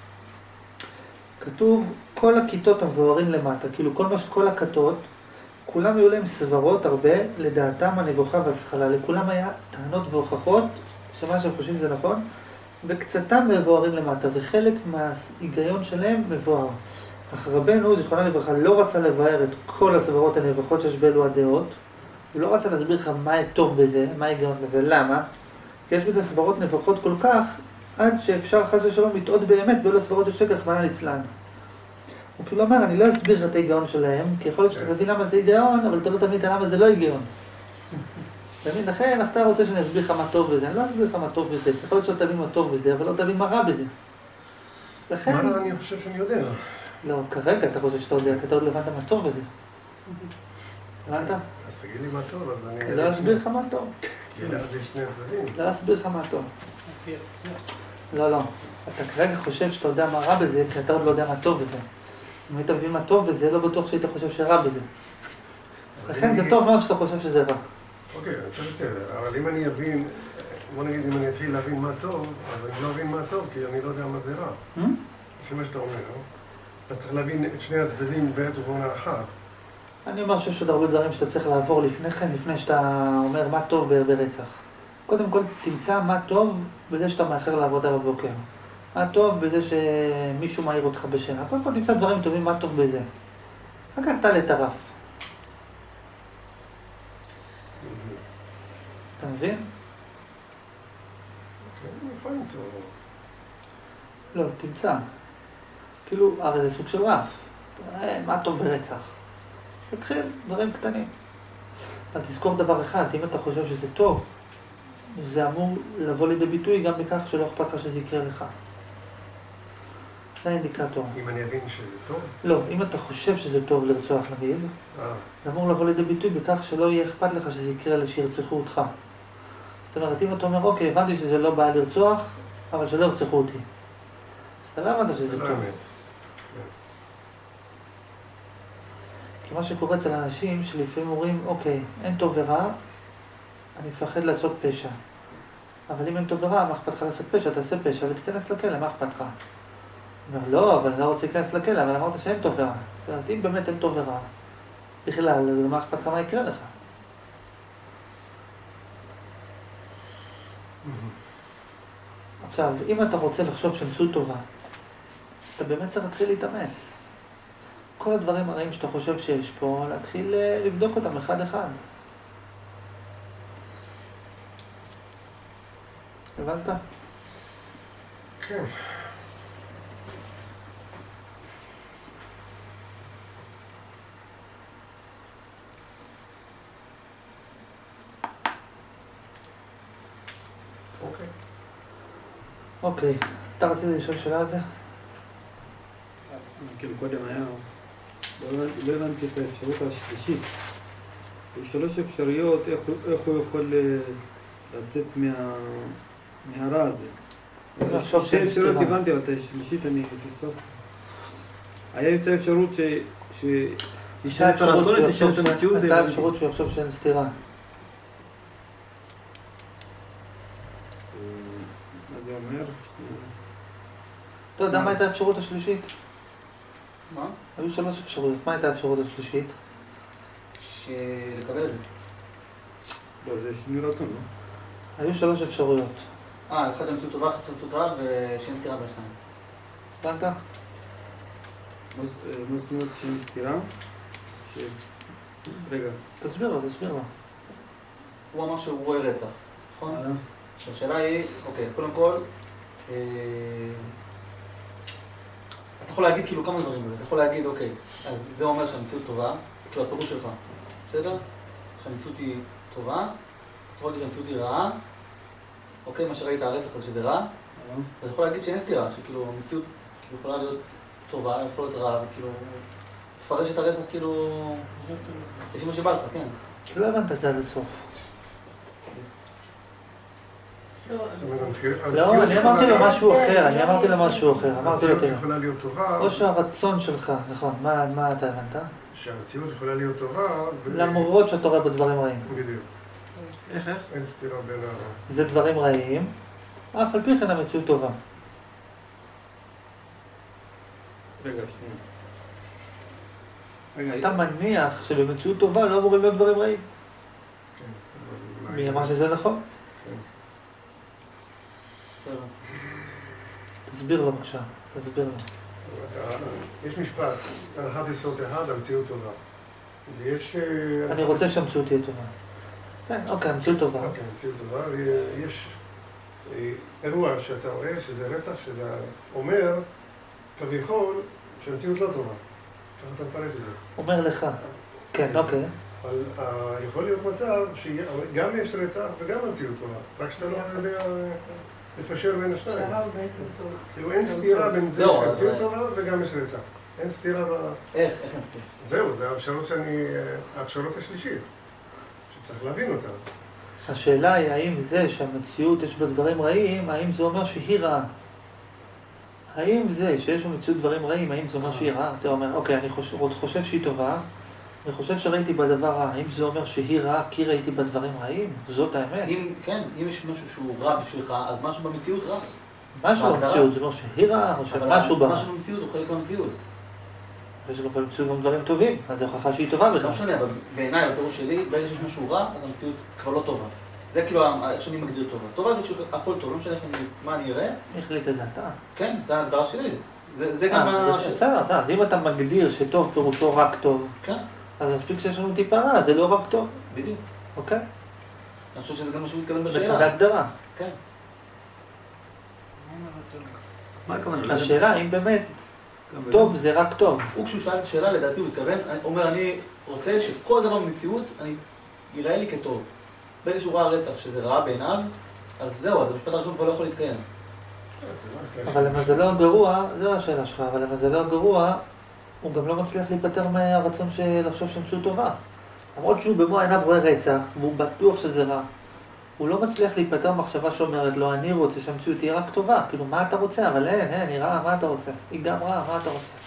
כתוב, כל הכיתות המבוארים למטה, כאילו כל, מש, כל הכתות, כולם היו להם סברות הרבה, לדעתם הנבוכה והשכלה. לכולם היה טענות והוכחות, שמה שהם חושבים זה נכון, וקצתם מבוארים למטה, וחלק מההיגיון שלהם מבואר. אך רבנו, זיכרונה לברכה, לא רצה לבאר את כל הסברות הנבוכות שיש באלו הדעות, הוא לא רצה להסביר לך מה טוב בזה, מה ההיגיון בזה, למה? כי יש בזה סברות נבוכות כל כך, עד שאפשר חס ושלום לטעות באמת באלו הסברות של שקר, רחמנא ליצלן. הוא כאילו אומר, אני לא אסביר את ההיגיון שלהם, כי יכול להיות שאתה תבין למה זה היגיון, אבל אתה לא תבין למה זה לא היגיון. תבין, לכן, אתה רוצה שאני אסביר לך מה טוב בזה, אני לא אסביר לך מה טוב בזה, יכול להיות שאתה תבין מה טוב בזה, אבל לא תבין מה רע בזה. לכן... מה אני חושב שאני יודע? לא, כרגע אתה חושב שאתה יודע, כי אתה עוד לא הבנת מה טוב בזה. הבנת? אז תגיד לי מה טוב, אז אני... אני לא אסביר לך מה טוב. כי זה שני הצדדים. לא אסביר לך מה טוב. לא, לא. אתה כרגע חושב שאתה יודע מה רע בזה, כי אתה עוד לא יודע מה טוב בזה. אם היית מבין מה טוב בזה, לא בטוח שהיית חושב שרע בזה. לכן זה טוב מאוד שאתה חושב שזה רע. אוקיי, זה בסדר. אבל אם אני אבין, בוא נגיד, אם אני אתחיל להבין מה טוב, אז אני לא אבין מה טוב, כי אני לא יודע מה זה רע. לפי מה שאתה אומר, אתה צריך להבין את שני הצדדים בעת ובעונה אחת. אני אומר שיש עוד הרבה דברים שאתה צריך לעבור לפני כן, לפני שאתה אומר מה טוב ברצח. קודם כל, תמצא מה טוב בזה שאתה מאחר לעבודה בבוקר. מה טוב בזה שמישהו מעיר אותך בשינה. קודם כל, תמצא דברים טובים, מה טוב בזה. אחר כך תעלה את הרף. אתה מבין? כן, איפה נמצא? לא, תמצא. כאילו, הרי זה סוג של רף. תראה, מה טוב ברצח? תתחיל, דברים קטנים. אבל תזכור דבר אחד, אם אתה חושב שזה טוב, זה אמור לבוא לידי ביטוי גם בכך שלא אכפת לך שזה יקרה לך. זה האינדיקטור. אם אני אבין שזה טוב? לא, אם אתה חושב שזה טוב לרצוח נגיד, זה אמור לבוא לידי ביטוי בכך שלא יהיה אכפת לך שזה יקרה שירצחו אותך. זאת אומרת, אם אתה אומר, אוקיי, הבנתי שזה לא בעיה לרצוח, אבל שלא ירצחו אותי. אז אתה לא הבנת שזה טוב. כי מה שקורה אצל אנשים שלפעמים אומרים, אוקיי, אין טוב ורע, אני מפחד לעשות פשע. אבל אם אין טוב ורע, מה אכפת לך לעשות פשע? תעשה פשע ותיכנס לכלא, מה אכפת לך? אומר, לא, אבל אני לא רוצה להיכנס לכלא, אבל אמרת שאין טוב ורע. זאת אומרת, אם באמת אין טוב ורע, בכלל, אז מה אכפת לך מה יקרה לך? עכשיו, אם אתה רוצה לחשוב שהמציאות טובה, אתה באמת צריך להתחיל להתאמץ. כל הדברים הרעים שאתה חושב שיש פה, להתחיל לבדוק אותם אחד אחד. הבנת? כן. אוקיי. אוקיי. אתה רצית לשאול שאלה על זה? כאילו קודם היה, לא הבנתי את האפשרות השלישית. יש שלוש אפשרויות איך הוא יכול לצאת מהרע הזה. שתי אפשרויות הבנתי, אבל את השלישית אני פספסתי. היה את האפשרות ישאל הייתה את הרצון, אפשרות שהוא תשאל את יחשוב המציאות. שאין- זה הייתה הבנתי. אפשרות שהוא יחשוב שאין סתירה. מה זה אומר? אתה יודע מה הייתה האפשרות השלישית? מה? היו שלוש אפשרויות. מה הייתה האפשרות השלישית? לקבל את זה. לא, זה שינוי רצון, לא? היו שלוש אפשרויות. אה, אחד שהמציאות טובה, אחד שהמציאות רעה, ושאין סתירה בין שניים. הבנת? מה זאת אה, מה זאת אומרת שאין סתירה? ש- רגע. תסביר לו, תסביר לו. הוא אמר שהוא רואה רצח, נכון? הלאה. עכשיו השאלה היא, אוקיי, קודם כל, אה, אתה יכול להגיד כאילו כמה דברים בזה. אתה יכול להגיד, אוקיי, אז זה אומר שהמציאות טובה, כאילו הפירוש שלך, בסדר? שהמציאות היא טובה, אתה יכול להגיד שהמציאות היא רעה, אוקיי, מה שראית הרצח הזה שזה רע, הלאה. אתה יכול להגיד שאין סתירה, שכאילו המציאות כאילו יכולה להיות טובה, יכולה להיות רעה, וכאילו, תפרש את הרצח כאילו, לפי מה שבא לך, כן. לא הבנת את זה עד הסוף. לא, זאת אומרת, המציאות לא, אני אמרתי לו יכולה- משהו אחר, אני אמרתי לו משהו אחר. אמרתי לו, המציאות תראה. יכולה להיות טובה, או שהרצון שלך, נכון, מה מה אתה הבנת? שהמציאות יכולה להיות טובה, ו- למרות שאתה רואה בדברים רעים. בדיוק. איך, איך? אין סתירה בין ה... זה דברים רעים, אף על פי כן המציאות טובה. רגע, שנייה. רגע, אתה מניח שבמציאות טובה לא אמורים להיות דברים רעים. כן, אבל אולי- מי אמר שזה נכון? תסביר לו בבקשה, תסביר לו. יש משפט, הנחת יסוד אחד, המציאות טובה. ויש... אה, אני רוצה שהמציאות תהיה טובה. כן, אוקיי, המציאות טובה. אוקיי, המציאות טובה, ויש אה, אירוע שאתה רואה שזה רצח, שזה אומר, כביכול, שהמציאות לא טובה. ככה אתה מפרש את זה. אומר לך. כן, אוקיי. אבל אה, יכול להיות מצב שגם יש רצח וגם המציאות טובה, רק שאתה לא יודע אה, לפשר בין השניים. שהרע הוא בעצם טוב. כאילו אין סתירה בין זה זהו, אז- שהמציאות טובה וגם יש רצח. אין סתירה ב... איך, איך אין סתירה? זהו, זה האפשרות שאני... האפשרות השלישית, שצריך להבין אותה. השאלה היא האם זה שהמציאות יש בה דברים רעים, האם זה אומר שהיא רעה? האם זה שיש במציאות דברים רעים, האם זה אומר שהיא רעה? אתה אומר, אוקיי, אני חושב, חושב שהיא טובה, אני חושב שראיתי בה דבר רע, האם זה אומר שהיא רעה כי ראיתי בה דברים רעים? זאת האמת. אם, כן, אם יש משהו שהוא רע בשבילך, אז משהו במציאות רע. משהו בהגדרה. במציאות, זה אומר שהיא רעה או אבל שמשהו בה. משהו במציאות הוא חלק מהמציאות. יש גם במציאות גם דברים טובים, אז זו הוכחה שהיא טובה לא בכלל. משנה, אבל בעיניי, בתיאור שלי, ברגע שיש משהו רע, אז המציאות כבר לא טובה. זה כאילו ה- איך שאני מגדיר טובה. טובה זה שהכל טוב, לא משנה איך אני- מה אני אראה, מי החליט את זה? אתה. כן, זה ההגדרה שלי. זה זה גם אה, מה... זה ש- בסדר, בסדר. אז אם אתה מגדיר שטוב פירושו רק טוב, כן, אז מספיק שיש לנו טיפה רע, זה לא רק טוב, בדיוק. אוקיי? אני חושב שזה גם מה שהוא מתכוון בצד בשאלה. ההגדרה. כן. מה הכוונה? השאלה אם באמת גם טוב זה רק טוב. הוא כשהוא שאל את השאלה, לדעתי הוא התכוון, הוא אומר, אני רוצה שכל דבר במציאות, אני ייראה לי כטוב. ברגע שהוא ראה רצח שזה רע בעיניו, אז זהו, אז המשפט הראשון כבר לא יכול להתקיים. אבל למזלו הגרוע, זו השאלה שלך, אבל למזלו הגרוע, הוא גם לא מצליח להיפטר מהרצון של לחשוב שהמציאות טובה. למרות שהוא במו עיניו רואה רצח, והוא בטוח שזה רע. הוא לא מצליח להיפטר מחשבה שאומרת לו, אני רוצה שהמציאות תהיה רק טובה. כאילו, מה אתה רוצה? אבל אין, אין, היא רעה, מה אתה רוצה? היא גם רעה, מה אתה רוצה?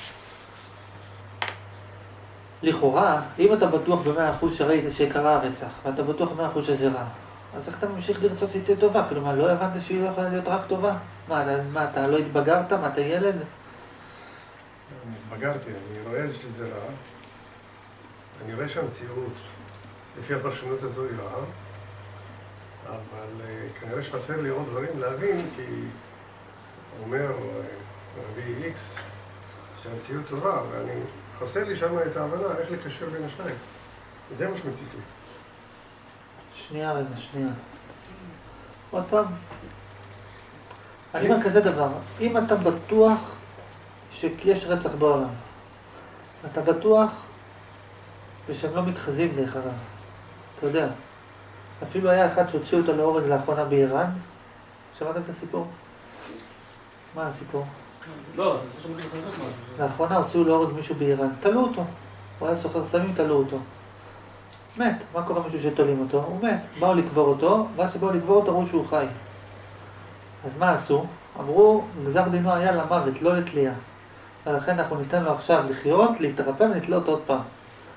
לכאורה, אם אתה בטוח במאה אחוז שראית שקרה הרצח, ואתה בטוח במאה אחוז שזה רע, אז איך אתה ממשיך לרצות שהיא תהיה טובה? כלומר, לא הבנת שהיא לא יכולה להיות רק טובה? מה, אתה, מה, אתה לא התבגרת? מה, אתה ילד? התבגרתי, אני רואה שזה רע. אני רואה שהמציאות, לפי הפרשנות הזו, היא רעה. אבל אה, כנראה שחסר לי עוד דברים להבין, כי אומר אה, רבי איקס שהמציאות טובה, ואני חסר לי שם את ההבנה איך לקשר בין השניים. זה מה שמציק לי. שנייה רגע, שנייה. עוד פעם. אני אומר כזה דבר, אם אתה בטוח שיש רצח בעולם, אתה בטוח ושהם לא מתחזים דרך אגב, אתה יודע. אפילו היה אחד שהוציאו אותו להורג לאחרונה באיראן. שמעתם את הסיפור? מה הסיפור? לא, אני חושב שמתי לך לעשות משהו. לאחרונה הוציאו להורג מישהו באיראן, תלו אותו. הוא היה סוחר סמים, תלו אותו. מת. מה קורה מישהו שתולים אותו? הוא מת. באו לקבור אותו, ואז שבאו לקבור אותו ראו שהוא חי. אז מה עשו? אמרו, גזר דינו היה למוות, לא לתלייה. ולכן אנחנו ניתן לו עכשיו לחיות, להתרפא ונתלה אותו עוד פעם.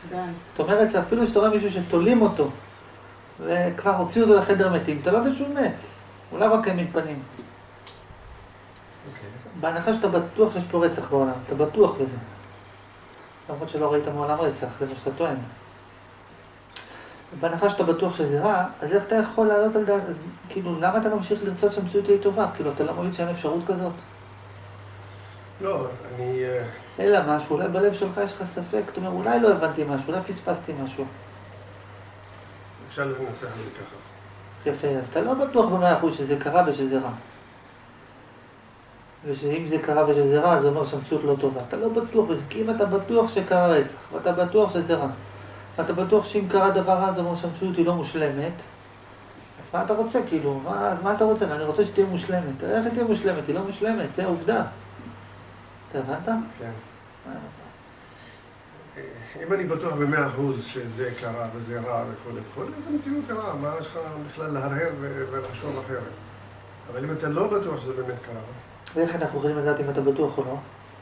זאת אומרת שאפילו שאתה רואה מישהו שתולים אותו, וכבר הוציאו אותו לחדר מתים, אתה לא יודע שהוא מת. אולי רק הם מתפנים. בהנחה שאתה בטוח שיש פה רצח בעולם, אתה בטוח בזה. למרות שלא ראית מעולם רצח, זה מה שאתה טוען. בהנחה שאתה בטוח שזה רע, אז איך אתה יכול לעלות על דעת, אז כאילו, למה אתה ממשיך לרצות שהמציאות תהיה טובה? כאילו, אתה לא מבין שאין אפשרות כזאת? לא, אני... אלא משהו, אולי בלב שלך יש לך ספק, אתה אומר, אולי לא הבנתי משהו, אולי פספסתי משהו. אפשר לנסח את זה ככה. יפה, אז אתה לא בטוח במאה אחוז שזה קרה ושזה רע. ושאם זה קרה ושזה רע, זה אומר שהמציאות לא טובה. אתה לא בטוח בזה, כי אם אתה בטוח שקרה רצח, ואתה בטוח שזה רע, ואתה בטוח שאם קרה דבר רע, זה אומר שהמציאות היא לא מושלמת, אז מה אתה רוצה, כאילו? מה, אז מה אתה רוצה? אני רוצה שתהיה מושלמת. איך היא תהיה מושלמת? היא לא מושלמת, זה העובדה. אתה הבנת? כן. אם אני בטוח במאה אחוז שזה קרה וזה רע וכל וכל, אז המציאות היא רעה. מה יש לך בכלל להרהר ולחשוב אחרת? אבל אם אתה לא בטוח שזה באמת קרה... ואיך אנחנו יכולים לדעת אם אתה בטוח או לא?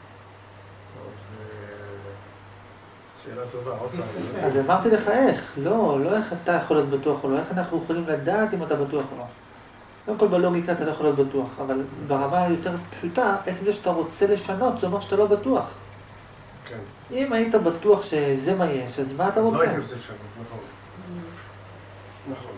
שאלה טובה, עוד פעם. אז אמרתי לך איך, לא, לא איך אתה יכול להיות בטוח או לא, איך אנחנו יכולים לדעת אם אתה בטוח או לא. קודם כל בלוגיקה אתה לא יכול להיות בטוח, אבל ברמה היותר פשוטה, עצם זה שאתה רוצה לשנות, זה אומר שאתה לא בטוח. כן. אם היית בטוח שזה מה יש, אז מה אתה אז רוצה? לא הייתי רוצה לשנות, נכון. נכון.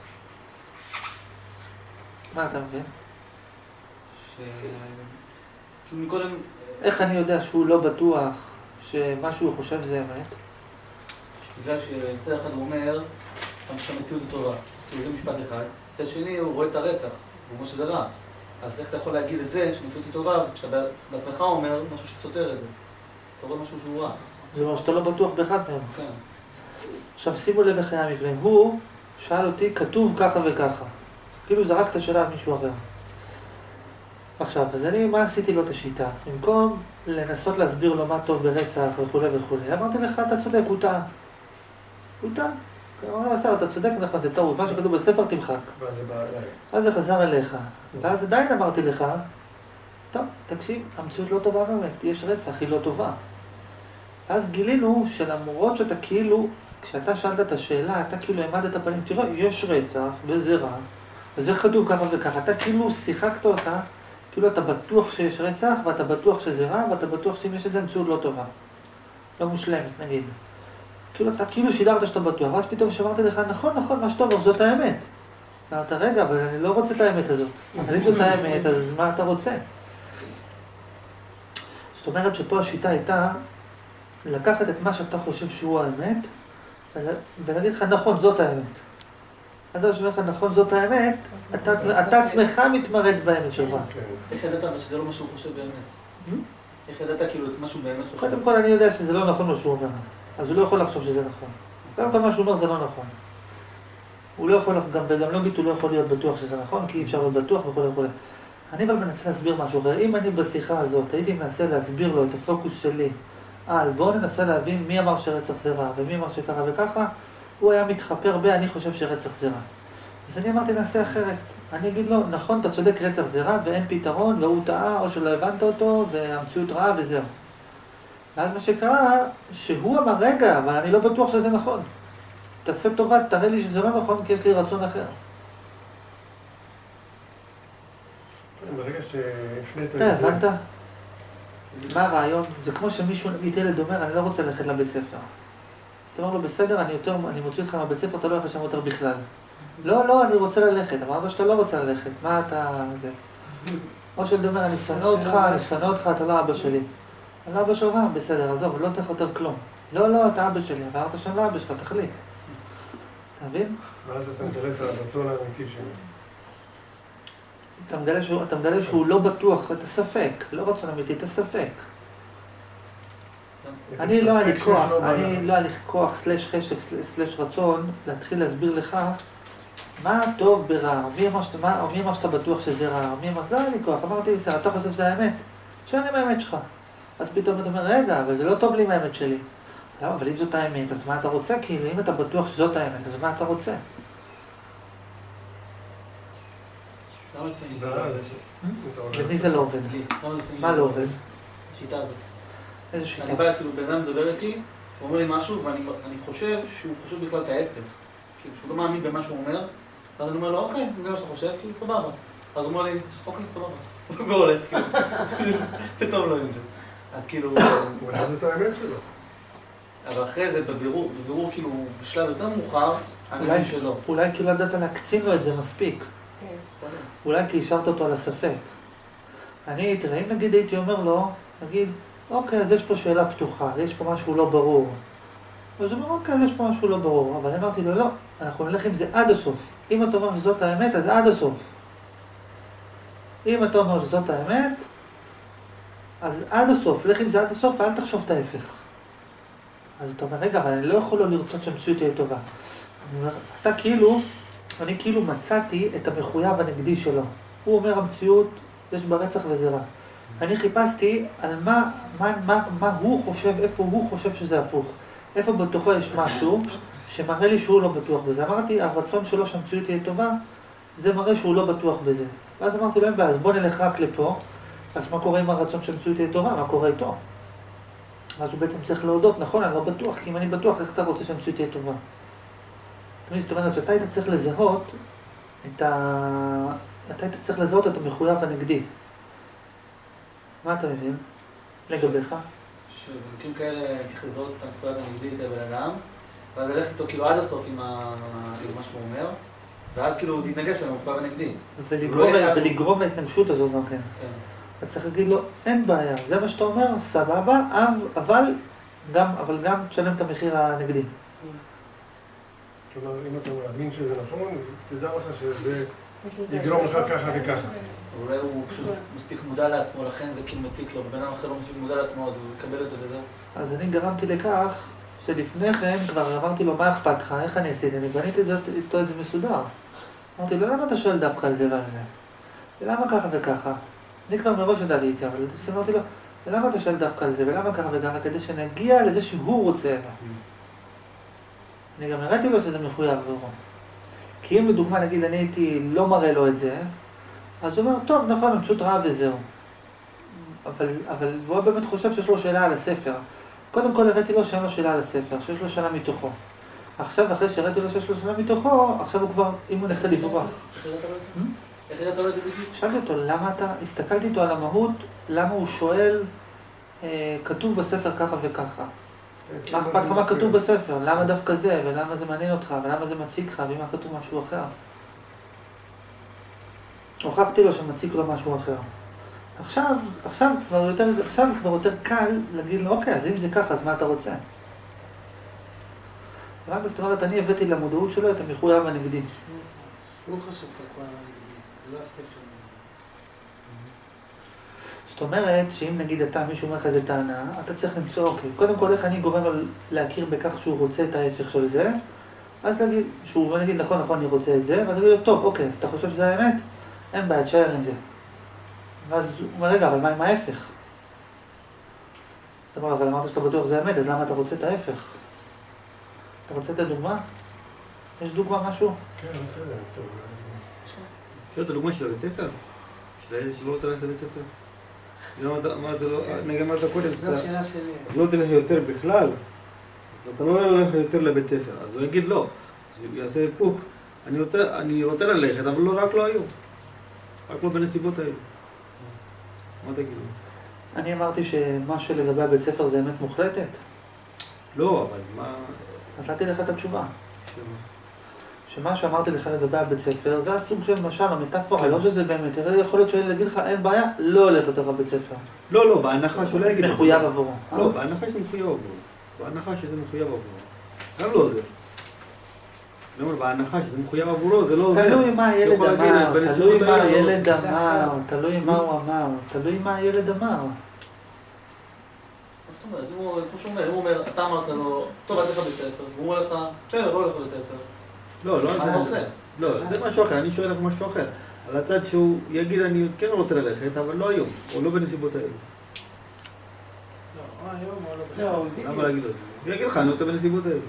מה אתה מבין? ש... כאילו מקודם... איך אני יודע שהוא לא בטוח שמה שהוא חושב זה אמת? בגלל שצד אחד הוא אומר שהמציאות היא טובה, כאילו זה משפט אחד, צד שני הוא רואה את הרצח, הוא אומר שזה רע. אז איך אתה יכול להגיד את זה, שהמציאות היא טובה, כשאתה בעצמך אומר משהו שסותר את זה? אתה רואה משהו שהוא רע. זה אומר שאתה לא בטוח באחד מהם. כן. עכשיו שימו לב איך היה המבנה, הוא שאל אותי כתוב ככה וככה. כאילו זרקת שאלה על מישהו אחר. עכשיו, אז אני, מה עשיתי לו את השיטה? במקום לנסות להסביר לו מה טוב ברצח וכו' וכו', אמרתי לך, אתה צודק, הוא טעה. הוא טעה. אמרתי לו, בסדר, אתה צודק, נכון, זה טעות, מה שכתוב בספר תמחק. ואז זה בא אליי. אז זה חזר אליך. ואז עדיין אמרתי לך, טוב, תקשיב, המציאות לא טובה באמת, יש רצח, היא לא טובה. אז גילינו שלמרות שאתה כאילו, כשאתה שאלת את השאלה, אתה כאילו העמדת פנים, תראה, יש רצח וזה רע, אז איך כתוב ככה וככה, אתה כאילו שיחקת אותה, כאילו אתה בטוח שיש רצח, ואתה בטוח שזה רע, ואתה בטוח שאם יש את זה המציאות לא טובה. לא מושלמת, נגיד. כאילו אתה כאילו שידרת שאתה בטוח, ואז פתאום שאמרתי לך, נכון, נכון, מה שאתה אומר, זאת האמת. אמרת, רגע, אבל אני לא רוצה את האמת הזאת. אבל אם זאת האמת, אז מה אתה רוצה? זאת אומרת שפה השיטה הייתה לקחת את מה שאתה חושב שהוא האמת, ולהגיד לך, נכון, זאת האמת. אז אני אומר לך, נכון, זאת האמת, אתה עצמך מתמרד באמת שלך. איך ידעת שזה לא מה שהוא חושב באמת? איך ידעת כאילו את מה שהוא באמת חושב? קודם כל אני יודע שזה לא נכון מה שהוא אומר, אז הוא לא יכול לחשוב שזה נכון. קודם כל מה שהוא אומר זה לא נכון. הוא לא יכול, גם בלוגית הוא לא יכול להיות בטוח שזה נכון, כי אי אפשר להיות בטוח וכו' וכו'. אני אבל מנסה להסביר משהו אחר. אם אני בשיחה הזאת הייתי מנסה להסביר לו את הפוקוס שלי על בואו ננסה להבין מי אמר שרצח זה רע ומי אמר שככה וככה, הוא היה מתחפר ב, אני חושב שרצח זה רע. אז אני אמרתי נעשה אחרת. אני אגיד לו, נכון, אתה צודק, רצח זה רע ואין פתרון והוא טעה או שלא הבנת אותו והמציאות רעה וזהו. ואז מה שקרה, שהוא אמר, רגע, אבל אני לא בטוח שזה נכון. תעשה טובה, תראה לי שזה לא נכון כי יש לי רצון אחר. ברגע שהפנית את אתה זה... הבנת? מה הרעיון? זה כמו שמישהו, נגיד ילד אומר, אני לא רוצה ללכת לבית ספר. אז אתה אומר לו, בסדר, אני, יותר, אני מוציא אותך מהבית ספר, אתה לא הולך לשם יותר בכלל. לא, לא, אני רוצה ללכת. אמרת שאתה לא רוצה ללכת, מה אתה... זה? או שילד אומר, אני שונא אותך, אני שונא אותך, אתה לא אבא שלי. אני לא אבא שלך, בסדר, עזוב, לא תלך יותר כלום. לא, לא, אתה אבא שלי, אמרת שאני לא אבא שלך, תחליט. אתה מבין? ואז אתה מגלה את הרצון האמיתי שלי. אתה מגלה שהוא, אתה מגלה שהוא לא בטוח, את הספק, לא רצון אמיתי, את הספק. אני לא היה לי כוח, אני לא היה לי כוח, סלש חשק, סלש רצון, להתחיל להסביר לך מה טוב ברע, מי אמר שאתה, מה, מי אמר שאתה בטוח שזה רע, מי אמר, לא היה לי כוח, אמרתי, בסדר, אתה חושב שזה האמת, שאני עם האמת שלך. אז פתאום אתה אומר, רגע, אבל זה לא טוב לי עם האמת שלי. לא, אבל אם זאת האמת, אז מה אתה רוצה? כאילו, אם אתה בטוח שזאת האמת, אז מה אתה רוצה? למי זה לא עובד? מה לא עובד? השיטה הזאת. איזה שיטה? אני בא, כאילו, בן אדם מדבר איתי, הוא אומר לי משהו ואני אני חושב שהוא חושב בכלל את ההפך. כאילו, שהוא לא מאמין במה שהוא אומר, אז אני אומר לו, אוקיי, זה מה שאתה חושב, כאילו, סבבה. אז הוא אומר לי, אוקיי, סבבה. והולך, כאילו, פתאום לא עם זה. אז כאילו... הוא יודע את האמת שלו. אבל אחרי זה, בבירור, בבירור כאילו, בשלב יותר מאוחר, אני מבין שלא. אולי כאילו ידעת להקצין לו את זה מספיק. כן. אולי כי השארת אותו על הספק. אני, תראה, אם נגיד הייתי אומר לו, נגיד, אוקיי, אז יש פה שאלה פתוחה, יש פה משהו לא ברור. אז הוא אומר, אוקיי, יש פה משהו לא ברור. אבל אמרתי לו, לא, אנחנו נלך עם זה עד הסוף. אם אתה אומר שזאת האמת, אז עד הסוף. אם אתה אומר שזאת האמת, אז עד הסוף, לך עם זה עד הסוף, ואל תחשוב את ההפך. אז אתה אומר, רגע, אבל אני לא יכול לא לרצות שהמציאות תהיה טובה. אני אומר, אתה כאילו, אני כאילו מצאתי את המחויב הנגדי שלו. הוא אומר, המציאות, יש בה רצח וזה רע. אני חיפשתי על מה, מה, מה, מה הוא חושב, איפה הוא חושב שזה הפוך. איפה בתוכו יש משהו שמראה לי שהוא לא בטוח בזה. אמרתי, הרצון שלו שהמציאות תהיה טובה, זה מראה שהוא לא בטוח בזה. ואז אמרתי להם, אז בוא נלך רק לפה, אז מה קורה עם הרצון שהמציאות תהיה טובה? מה קורה איתו? אז הוא בעצם צריך להודות, נכון, אני לא בטוח, כי אם אני בטוח, איך אתה רוצה שהמציאות תהיה טובה? זאת אומרת, שאתה היית צריך לזהות את ה... אתה היית צריך לזהות את המחויב הנגדי. מה אתה מבין? לגביך? שבמקרים כאלה צריך לזהות את המחויב הנגדי אצל בן אדם, ואז ללכת איתו כאילו עד הסוף עם מה שהוא אומר, ואז כאילו זה יתנגש לו עם המחויב הנגדי. ולגרום להתנגשות הזאת גם כן. אתה צריך להגיד לו, אין בעיה, זה מה שאתה אומר, סבבה, אבל גם, אבל גם תשלם את המחיר הנגדי. כלומר, אם אתה מאמין שזה נכון, אז תדע לך שזה יגרום לך ככה וככה. אולי הוא פשוט מספיק מודע לעצמו, לכן זה כאילו מציק לו, ובן אדם אחר לא מספיק מודע לעצמו, אז הוא יקבל את זה וזה. אז אני גרמתי לכך שלפני כן כבר אמרתי לו, מה אכפת לך, איך אני עשיתי? אני בניתי איתו את זה מסודר. אמרתי לו, למה אתה שואל דווקא על זה ועל זה? ולמה ככה וככה? אני כבר מראש ידעתי את זה, אבל אמרתי לו, ולמה אתה שואל דווקא על זה, ולמה ככה וככה? כדי שנגיע לזה שהוא רוצה את זה. אני גם הראיתי לו שזה מחויב עבורו. כי אם לדוגמה, נגיד, אני הייתי לא מראה לו את זה, אז הוא אומר, טוב, נכון, אני פשוט רע וזהו. אבל, אבל הוא באמת חושב שיש לו שאלה על הספר. קודם כל הראיתי לו שאין לו שאלה על הספר, שיש לו שאלה מתוכו. עכשיו, אחרי שהראיתי לו שיש לו שאלה מתוכו, עכשיו הוא כבר, אם הוא נסה לברוח. איך הראית לו את זה בדיוק? שאלתי אותו, למה אתה, הסתכלתי איתו על המהות, למה הוא שואל, אה, כתוב בספר ככה וככה. מה אכפת לך מה כתוב בספר? למה דווקא זה, ולמה זה מעניין אותך, ולמה זה מציג לך, ואם כתוב משהו אחר? הוכחתי לו שמציג לו משהו אחר. עכשיו, עכשיו כבר יותר, עכשיו כבר יותר קל להגיד לו, אוקיי, אז אם זה ככה, אז מה אתה רוצה? רק זאת אומרת, אני הבאתי למודעות שלו את המחויב הנגדי. הוא חושב את הכל הנגדי, לא הספר. זאת אומרת, שאם נגיד אתה, מישהו אומר לך איזה טענה, אתה צריך למצוא, אוקיי, קודם כל איך אני גורם לו להכיר בכך שהוא רוצה את ההפך של זה, אז להגיד, שהוא נגיד, נכון, נכון, אני רוצה את זה, ואז להגיד לו, טוב, אוקיי, אז אתה חושב שזה האמת? אין בעיה, תשאר עם זה. ואז הוא אומר, רגע, אבל מה עם ההפך? אתה אומר, אבל אמרת שאתה בטוח שזה האמת, אז למה אתה רוצה את ההפך? אתה רוצה את הדוגמה? יש דוגמה משהו? כן, בסדר, טוב. שואל את הדוגמה של הבית ספר? של הילד שלא רוצה ללכת לבית ספר? נגיד אמרת קודם, זו השאלה שלי. אז לא תלך יותר בכלל, אז אתה לא הולך יותר לבית ספר, אז הוא יגיד לא, אז הוא יעשה היפוך, אני רוצה ללכת, אבל לא רק לא היום, רק לא בנסיבות האלה. מה תגידו? אני אמרתי שמה שלגבי הבית ספר זה אמת מוחלטת. לא, אבל מה... נתתי לך את התשובה. שמה שאמרתי לך לגבי הבית ספר, זה הסוג של משל, המטאפורה, לא שזה באמת, יכול להיות שאני אגיד לך, אין בעיה, לא הולך יותר לבית ספר. לא, לא, בהנחה שהוא לא יגיד... מחויב עבורו. לא, בהנחה שזה מחויב עבורו. בהנחה שזה מחויב עבורו. גם לא עוזר. אני אומר, בהנחה שזה מחויב עבורו, זה לא עוזר. תלוי מה הילד אמר, תלוי מה הילד אמר, תלוי מה הוא אמר, תלוי מה הילד אמר. זאת אומרת, כמו שהוא אומר, הוא אומר, אתה אמרת לו, טוב, אל תלך לבית ספר, והוא אומר לך, בסדר, לא הולך לבית ספר. לא, לא, מה אתה עושה? לא, זה משהו אחר, אני שואל לך משהו אחר. על הצד שהוא יגיד, אני כן רוצה ללכת, אבל לא היום, או לא בנסיבות האלה. לא, היום או לא בכלל. למה להגיד לו את זה? הוא יגיד לך, אני רוצה בנסיבות האלה.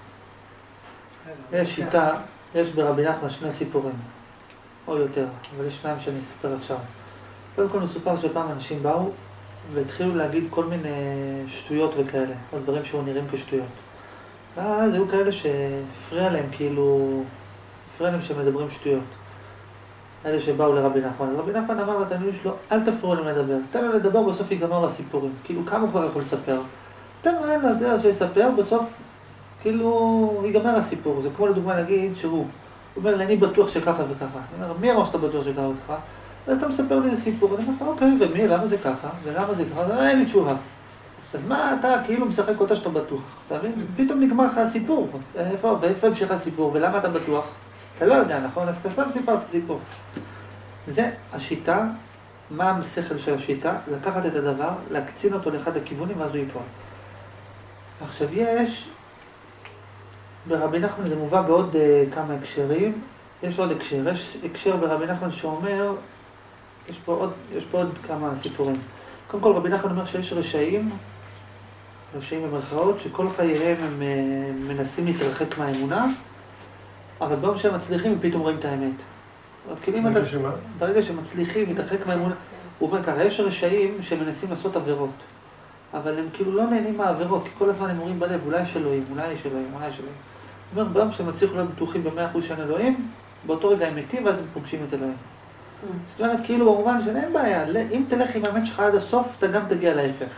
יש שיטה, יש ברבי נחמן שני סיפורים, או יותר, אבל יש שניים שאני אספר עכשיו. קודם כל מסופר שפעם אנשים באו והתחילו להגיד כל מיני שטויות וכאלה, או דברים שהוא נראים כשטויות. ואז היו כאלה שהפריע להם, כאילו, הפריע להם שמדברים שטויות. אלה שבאו לרבי נחמן. אז רבי נחמן אמר לתלמידים שלו, אל תפריעו להם לדבר. תן להם לדבר, בסוף ייגמר לו הסיפורים. כאילו, כמה הוא כבר יכול לספר? תן להם לדבר שיספר, בסוף, כאילו, ייגמר הסיפור. זה כמו לדוגמה להגיד שהוא, הוא אומר, אני בטוח שככה וככה. אני אומר, מי אמר שאתה בטוח שככה וככה? אז אתה מספר לי איזה סיפור. אני אומר, אוקיי, ומי, למה זה ככה? ולמה זה ככה? אין לי תשובה. אז מה אתה כאילו משחק אותה שאתה בטוח? אתה מבין? פתאום נגמר לך הסיפור. איפה, ואיפה המשיך הסיפור? ולמה אתה בטוח? אתה לא יודע, נכון? אז אתה סתם סיפרת סיפור. זה השיטה, מה השכל של השיטה? לקחת את הדבר, להקצין אותו לאחד הכיוונים, ואז הוא ייפול. עכשיו יש, ברבי נחמן זה מובא בעוד uh, כמה הקשרים, יש עוד הקשר, יש הקשר ברבי נחמן שאומר, יש פה עוד, יש פה עוד כמה סיפורים. קודם כל רבי נחמן אומר שיש רשעים, רשעים במרכאות, שכל חייהם הם uh, מנסים להתרחק מהאמונה, אבל ביום שהם מצליחים הם פתאום רואים את האמת. ברגע שמה? ברגע שמצליחים להתרחק מהאמונה, הוא אומר ככה, יש רשעים שמנסים לעשות עבירות, אבל הם כאילו לא נהנים מהעבירות, כי כל הזמן הם אומרים בלב, אולי יש אלוהים, אולי יש אלוהים, אולי יש אלוהים. הוא אומר, ביום שהם מצליחו להיות בטוחים במאה אחוז שאין אלוהים, באותו רגע הם מתים ואז הם פוגשים את אלוהים. זאת אומרת, כאילו במובן שאין בעיה, אם תלך עם האמת שלך עד הסוף, אתה גם תגיע להפך.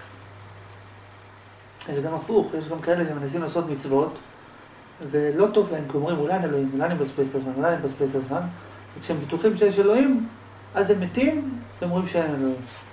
יש גם הפוך, יש גם כאלה שמנסים לעשות מצוות, ולא טוב להם, כי אומרים, אולי אין אלוהים, אולי אני מבזבז את הזמן, אולי אני מבזבז את הזמן, וכשהם בטוחים שיש אלוהים, אז הם מתים, והם רואים שאין אלוהים.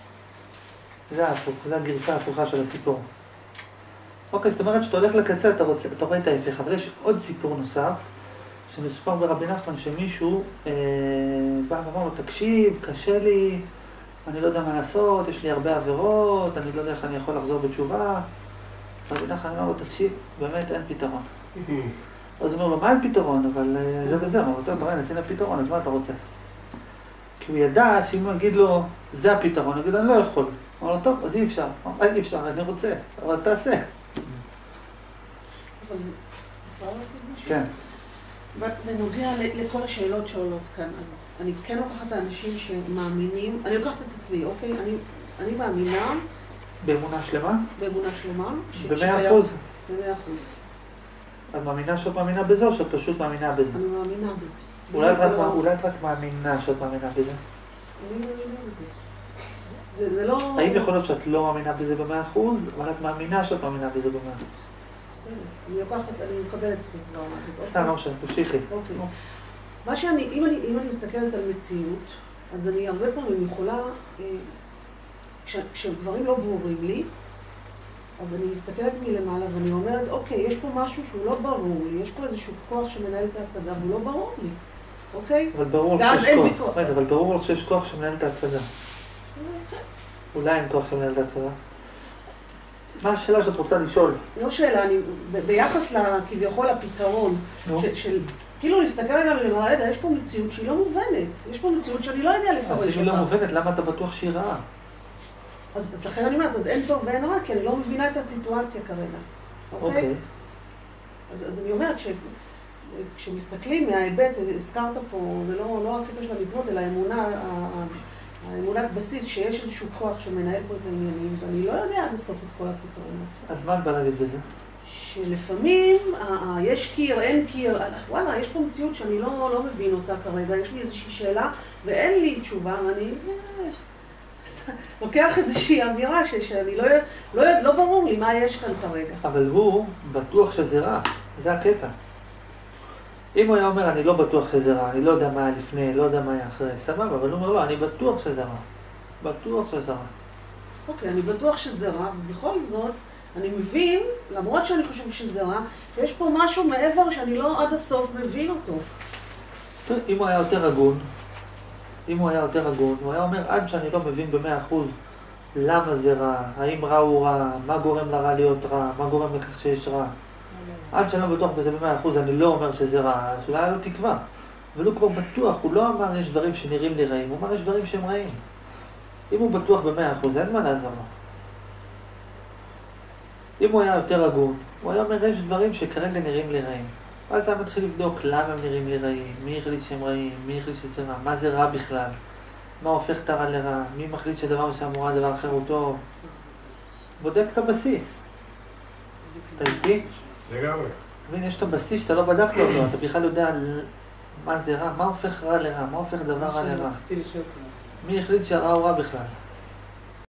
זה ההפוך, זה הגרסה ההפוכה של הסיפור. אוקיי, זאת אומרת שאתה הולך לקצה, אתה, רוצה, אתה רואה את ההפך, אבל יש עוד סיפור נוסף, שמסופר ברבי נחמן שמישהו אה, בא ואמר לו, תקשיב, קשה לי, אני לא יודע מה לעשות, יש לי הרבה עבירות, אני לא יודע איך אני יכול לחזור בתשובה. רבי נחמן אמר לו, תקשיב, באמת אין פתרון. אז הוא אומר לו, מה אין פתרון? אבל אה, זה וזה, אמר, אתה רואה, נשים לפתרון, אז מה אתה רוצה? כי הוא ידע שאם הוא יגיד לו, זה הפתרון, הוא יגיד, אני לא יכול. הוא אמר לו, טוב, אז אי אפשר. אמר, אי אפשר, אני רוצה, אבל אז תעשה. אבל כבר להגיד משהו? כן. בנוגע לכל השאלות שעולות כאן, אז אני כן לוקחת את האנשים שמאמינים, אני לוקחת את עצמי, אוקיי? אני, אני מאמינה... באמונה שלמה? באמונה שלמה. במאה אחוז? במאה אחוז. את מאמינה שאת מאמינה בזה או שאת פשוט מאמינה בזה? אני מאמינה בזה. אולי את רק, לא... אולי את רק מאמינה שאת מאמינה בזה? אני מאמינה בזה. זה, זה לא... האם יכול להיות שאת לא מאמינה בזה במאה אחוז, אבל את מאמינה שאת מאמינה בזה במאה אחוז? אני לוקחת, אני מקבלת את הסברה הזאת. סתם, לא משנה, תמשיכי. אוקיי. מה שאני, אם אני, אם אני מסתכלת על מציאות, אז אני הרבה פעמים יכולה, כש, כשדברים לא ברורים לי, אז אני מסתכלת מלמעלה ואני אומרת, אוקיי, יש פה משהו שהוא לא ברור לי, יש פה איזשהו כוח שמנהל את ההצגה והוא לא ברור לי, אוקיי? אבל ברור לך שיש כוח. רגע, אבל ברור לך שיש כוח שמנהל את ההצגה. אולי אין כוח שמנהל את ההצגה. מה השאלה שאת רוצה לשאול? לא שאלה, אני, ב- ביחס לכביכול הפתרון, ש- של, כאילו להסתכל עליו ולמעלה, יש פה מציאות שהיא לא מובנת, יש פה מציאות שאני לא יודע לפרש אותה. אז היא לא מובנת, למה אתה בטוח שהיא רעה? אז, אז לכן אני אומרת, אז אין טוב ואין רע, כי אני לא מבינה את הסיטואציה כרגע, אוקיי? אוקיי. אז, אז אני אומרת שכשמסתכלים מההיבט, הזכרת פה, זה לא, לא הקטע של המצוות, אלא האמונה, האמונת בסיס שיש איזשהו כוח שמנהל פה את העניינים, ואני לא יודע עד הסוף את כל הפתרונות. אז מה את בא להגיד בזה? שלפעמים יש קיר, אין קיר, וואלה, יש פה מציאות שאני לא, לא מבין אותה כרגע, יש לי איזושהי שאלה ואין לי תשובה, ואני לוקח איזושהי אמירה שאני לא, לא, לא ברור לי מה יש כאן כרגע. אבל הוא בטוח שזה רע, זה הקטע. אם הוא היה אומר, אני לא בטוח שזה רע, אני לא יודע מה היה לפני, לא יודע מה היה אחרי, סבבה, אבל הוא אומר, לא, אני בטוח שזה רע. בטוח שזה רע. אוקיי, אני בטוח שזה רע, ובכל זאת, אני מבין, למרות שאני חושב שזה רע, שיש פה משהו מעבר שאני לא עד הסוף מבין אותו. טוב, אם הוא היה יותר הגון, אם הוא היה יותר הגון, הוא היה אומר, עד שאני לא מבין במאה אחוז למה זה רע, האם רע הוא רע, מה גורם לרע להיות רע, מה גורם לכך שיש רע. עד שאני לא בטוח בזה במאה אחוז, אני לא אומר שזה רע, אז אולי היה לו תקווה. אבל הוא כבר בטוח, הוא לא אמר יש דברים שנראים לי רעים, הוא אמר יש דברים שהם רעים. אם הוא בטוח במאה אחוז, אין מה לעזור לו. אם הוא היה יותר הגון, הוא היה אומר יש דברים שכרגע נראים לי רעים. ואז היה מתחיל לבדוק למה הם נראים לי רעים, מי החליט שהם רעים, מי החליט שזה רע, מה זה רע בכלל, מה הופך את הרע לרע, מי מחליט שדבר מסוים הוא רע, דבר אחר הוא טוב. בודק את הבסיס. אתה איתי? לגמרי. תבין, יש את הבסיס שאתה לא בדקת אותו, אתה בכלל יודע מה זה רע, מה הופך רע לרע, מה הופך דבר רע לרע. רציתי לשאול. מי החליט שהרע הוא רע בכלל?